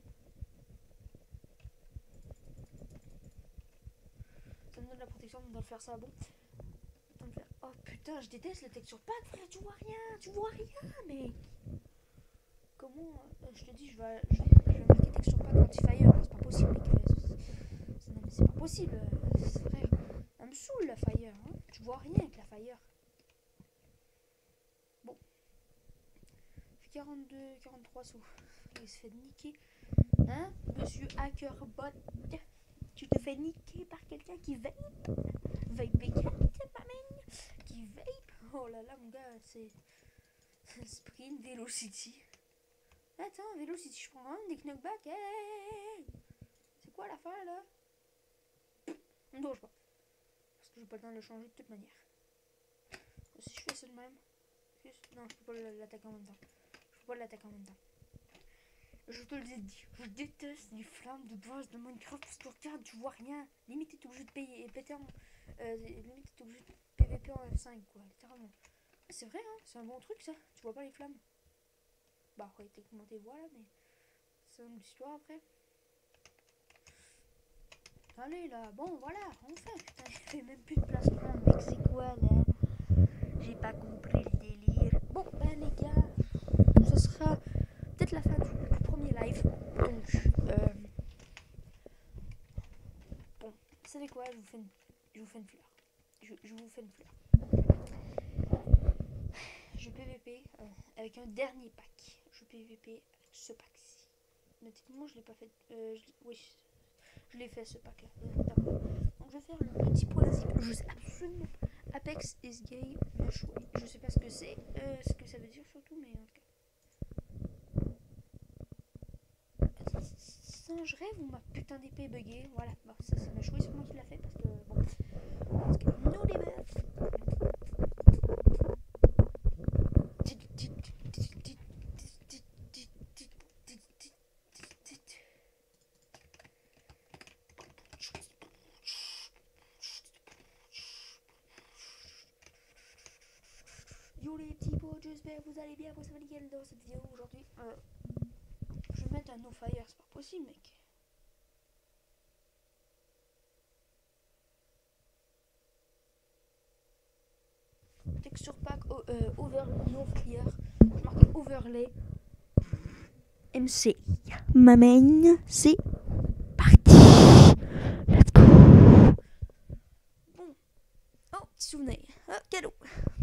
Ça me donne la protection de faire ça. Bon. Oh putain, je déteste le texture pack, frère. Tu vois rien, mais. Comment je te dis, je vais marquer texture pack anti-fire. C'est pas possible, mec. Non, mais c'est pas possible, frère. Ça me saoule la fire. Hein. Tu vois rien avec la fire. Bon. 42, 43 sous. Il se fait niquer. Hein, monsieur Hackerbot? Tu te fais niquer par quelqu'un qui vape? Vape bécane, ma main? Qui vape? Oh là là, mon gars, c'est. Sprint Velocity. Attends, Velocity, je prends un des knockbacks. Hey, c'est quoi l'affaire là? On ne doge pas. Parce que j'ai pas le temps de le changer de toute manière. Si je fais ça de même. Non, je peux pas l'attaquer en même temps. Je te le dis, je déteste les flammes de base de Minecraft parce que regarde, tu vois rien. Limite, t'es obligé de payer et péter en. Limite, t'es obligé de PVP en F5, quoi, littéralement. C'est vrai, hein, c'est un bon truc ça. Tu vois pas les flammes. Bah, après, techniquement, t'es vois là, mais. C'est une histoire après. Allez là, bon, voilà, enfin, putain, j'ai fait même plus de place pour un mec, c'est quoi là? J'ai pas compris le délire. Bon, ben les gars, ce sera peut-être la fin du premier live. Donc, bon, vous savez quoi, je vous fais une fleur. Je vous fais une fleur. Je PVP avec un dernier pack. Je PVP avec ce pack-ci. Mais techniquement, je l'ai pas fait. Oui, je l'ai fait ce pack-là. Donc, je vais faire le petit principe. Je sais absolument. Apex is gay. Je sais pas ce que c'est, ce que ça veut dire surtout, mais en tout cas. Je rêve ou ma putain d'épée buggée. Voilà, bon, ça m'a choué, c'est moi qui l'a fait parce que bon. Parce que nous les meufs. Yo les petits potes, j'espère que vous allez bien, vous savez nickel dans cette vidéo aujourd'hui. Je vais mettre un no fire, c'est pas possible mec. Texture pack over no fire. Je marquais overlay. MC. Ma main, c'est parti. Let's go. Bon. Oh, petit souvenir. Oh, cadeau.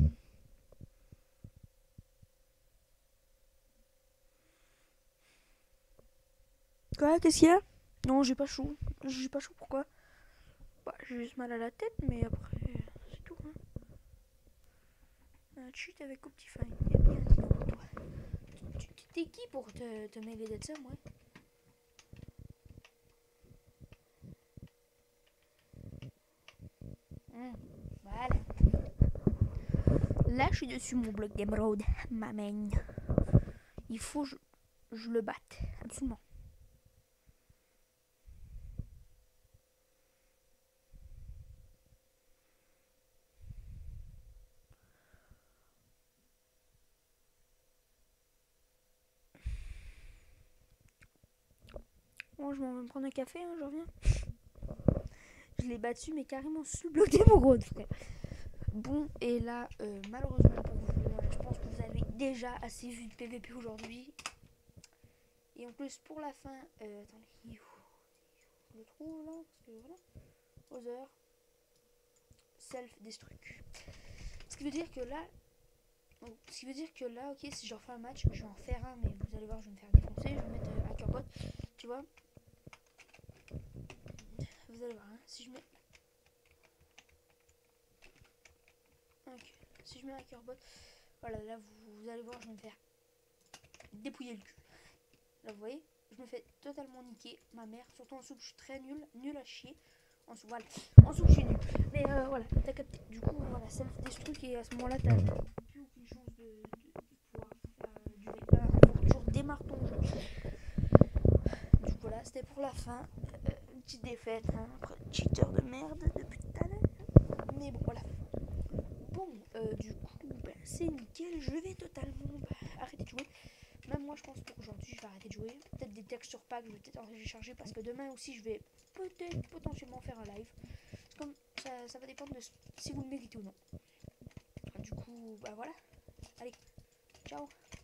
Quoi? Qu'est-ce qu'il y a? Non, j'ai pas chaud. J'ai pas chaud, pourquoi? Bah, j'ai juste mal à la tête, mais après, c'est tout. Hein. Un cheat avec Optifine. Eh bien, dis donc, toi. T'es qui pour te mêler de ça, moi? Voilà. Là, je suis dessus mon bloc d'émeraude, ma main. Il faut que je le batte, absolument. Bon, je m'en vais me prendre un café, hein, je reviens. Je l'ai battu, mais carrément sous le bloc d'émeraude, frère. Bon, et là, malheureusement pour vous, je pense que vous avez déjà assez vu de PVP aujourd'hui. Et en plus, pour la fin, attendez, je le trouve là, parce que voilà, Other, self-destruct. Ce qui veut dire que là, ok, si je refais un match, je vais en faire un, mais vous allez voir, je vais me faire défoncer, je vais mettre hackerbot, tu vois. Vous allez voir, hein, si je mets... Ok, si je mets hackerbot, voilà, là, vous allez voir, je vais me faire dépouiller le cul. Là, vous voyez, je me fais totalement niquer, ma mère, surtout en soupe, je suis très nul à chier. En soupe, voilà, en soupe, je suis nul. Mais voilà, t'as capté. Du coup, voilà, self-destruct, et à ce moment-là, t'as plus aucune chance de pouvoir faire du V1. Faut toujours démarre ton jeu. Du coup, voilà, c'était pour la fin. Une petite défaite, hein, après cheater de merde depuis tout à l'heure. Mais bon, voilà. Bon, du coup, c'est nickel. Je vais totalement arrêter de jouer. Même moi, je pense pour aujourd'hui, je vais arrêter de jouer. Peut-être des textures pack, je vais peut-être en télécharger parce que demain aussi, je vais peut-être potentiellement faire un live. Comme ça va dépendre de si vous le méritez ou non. Du coup, bah voilà. Allez, ciao.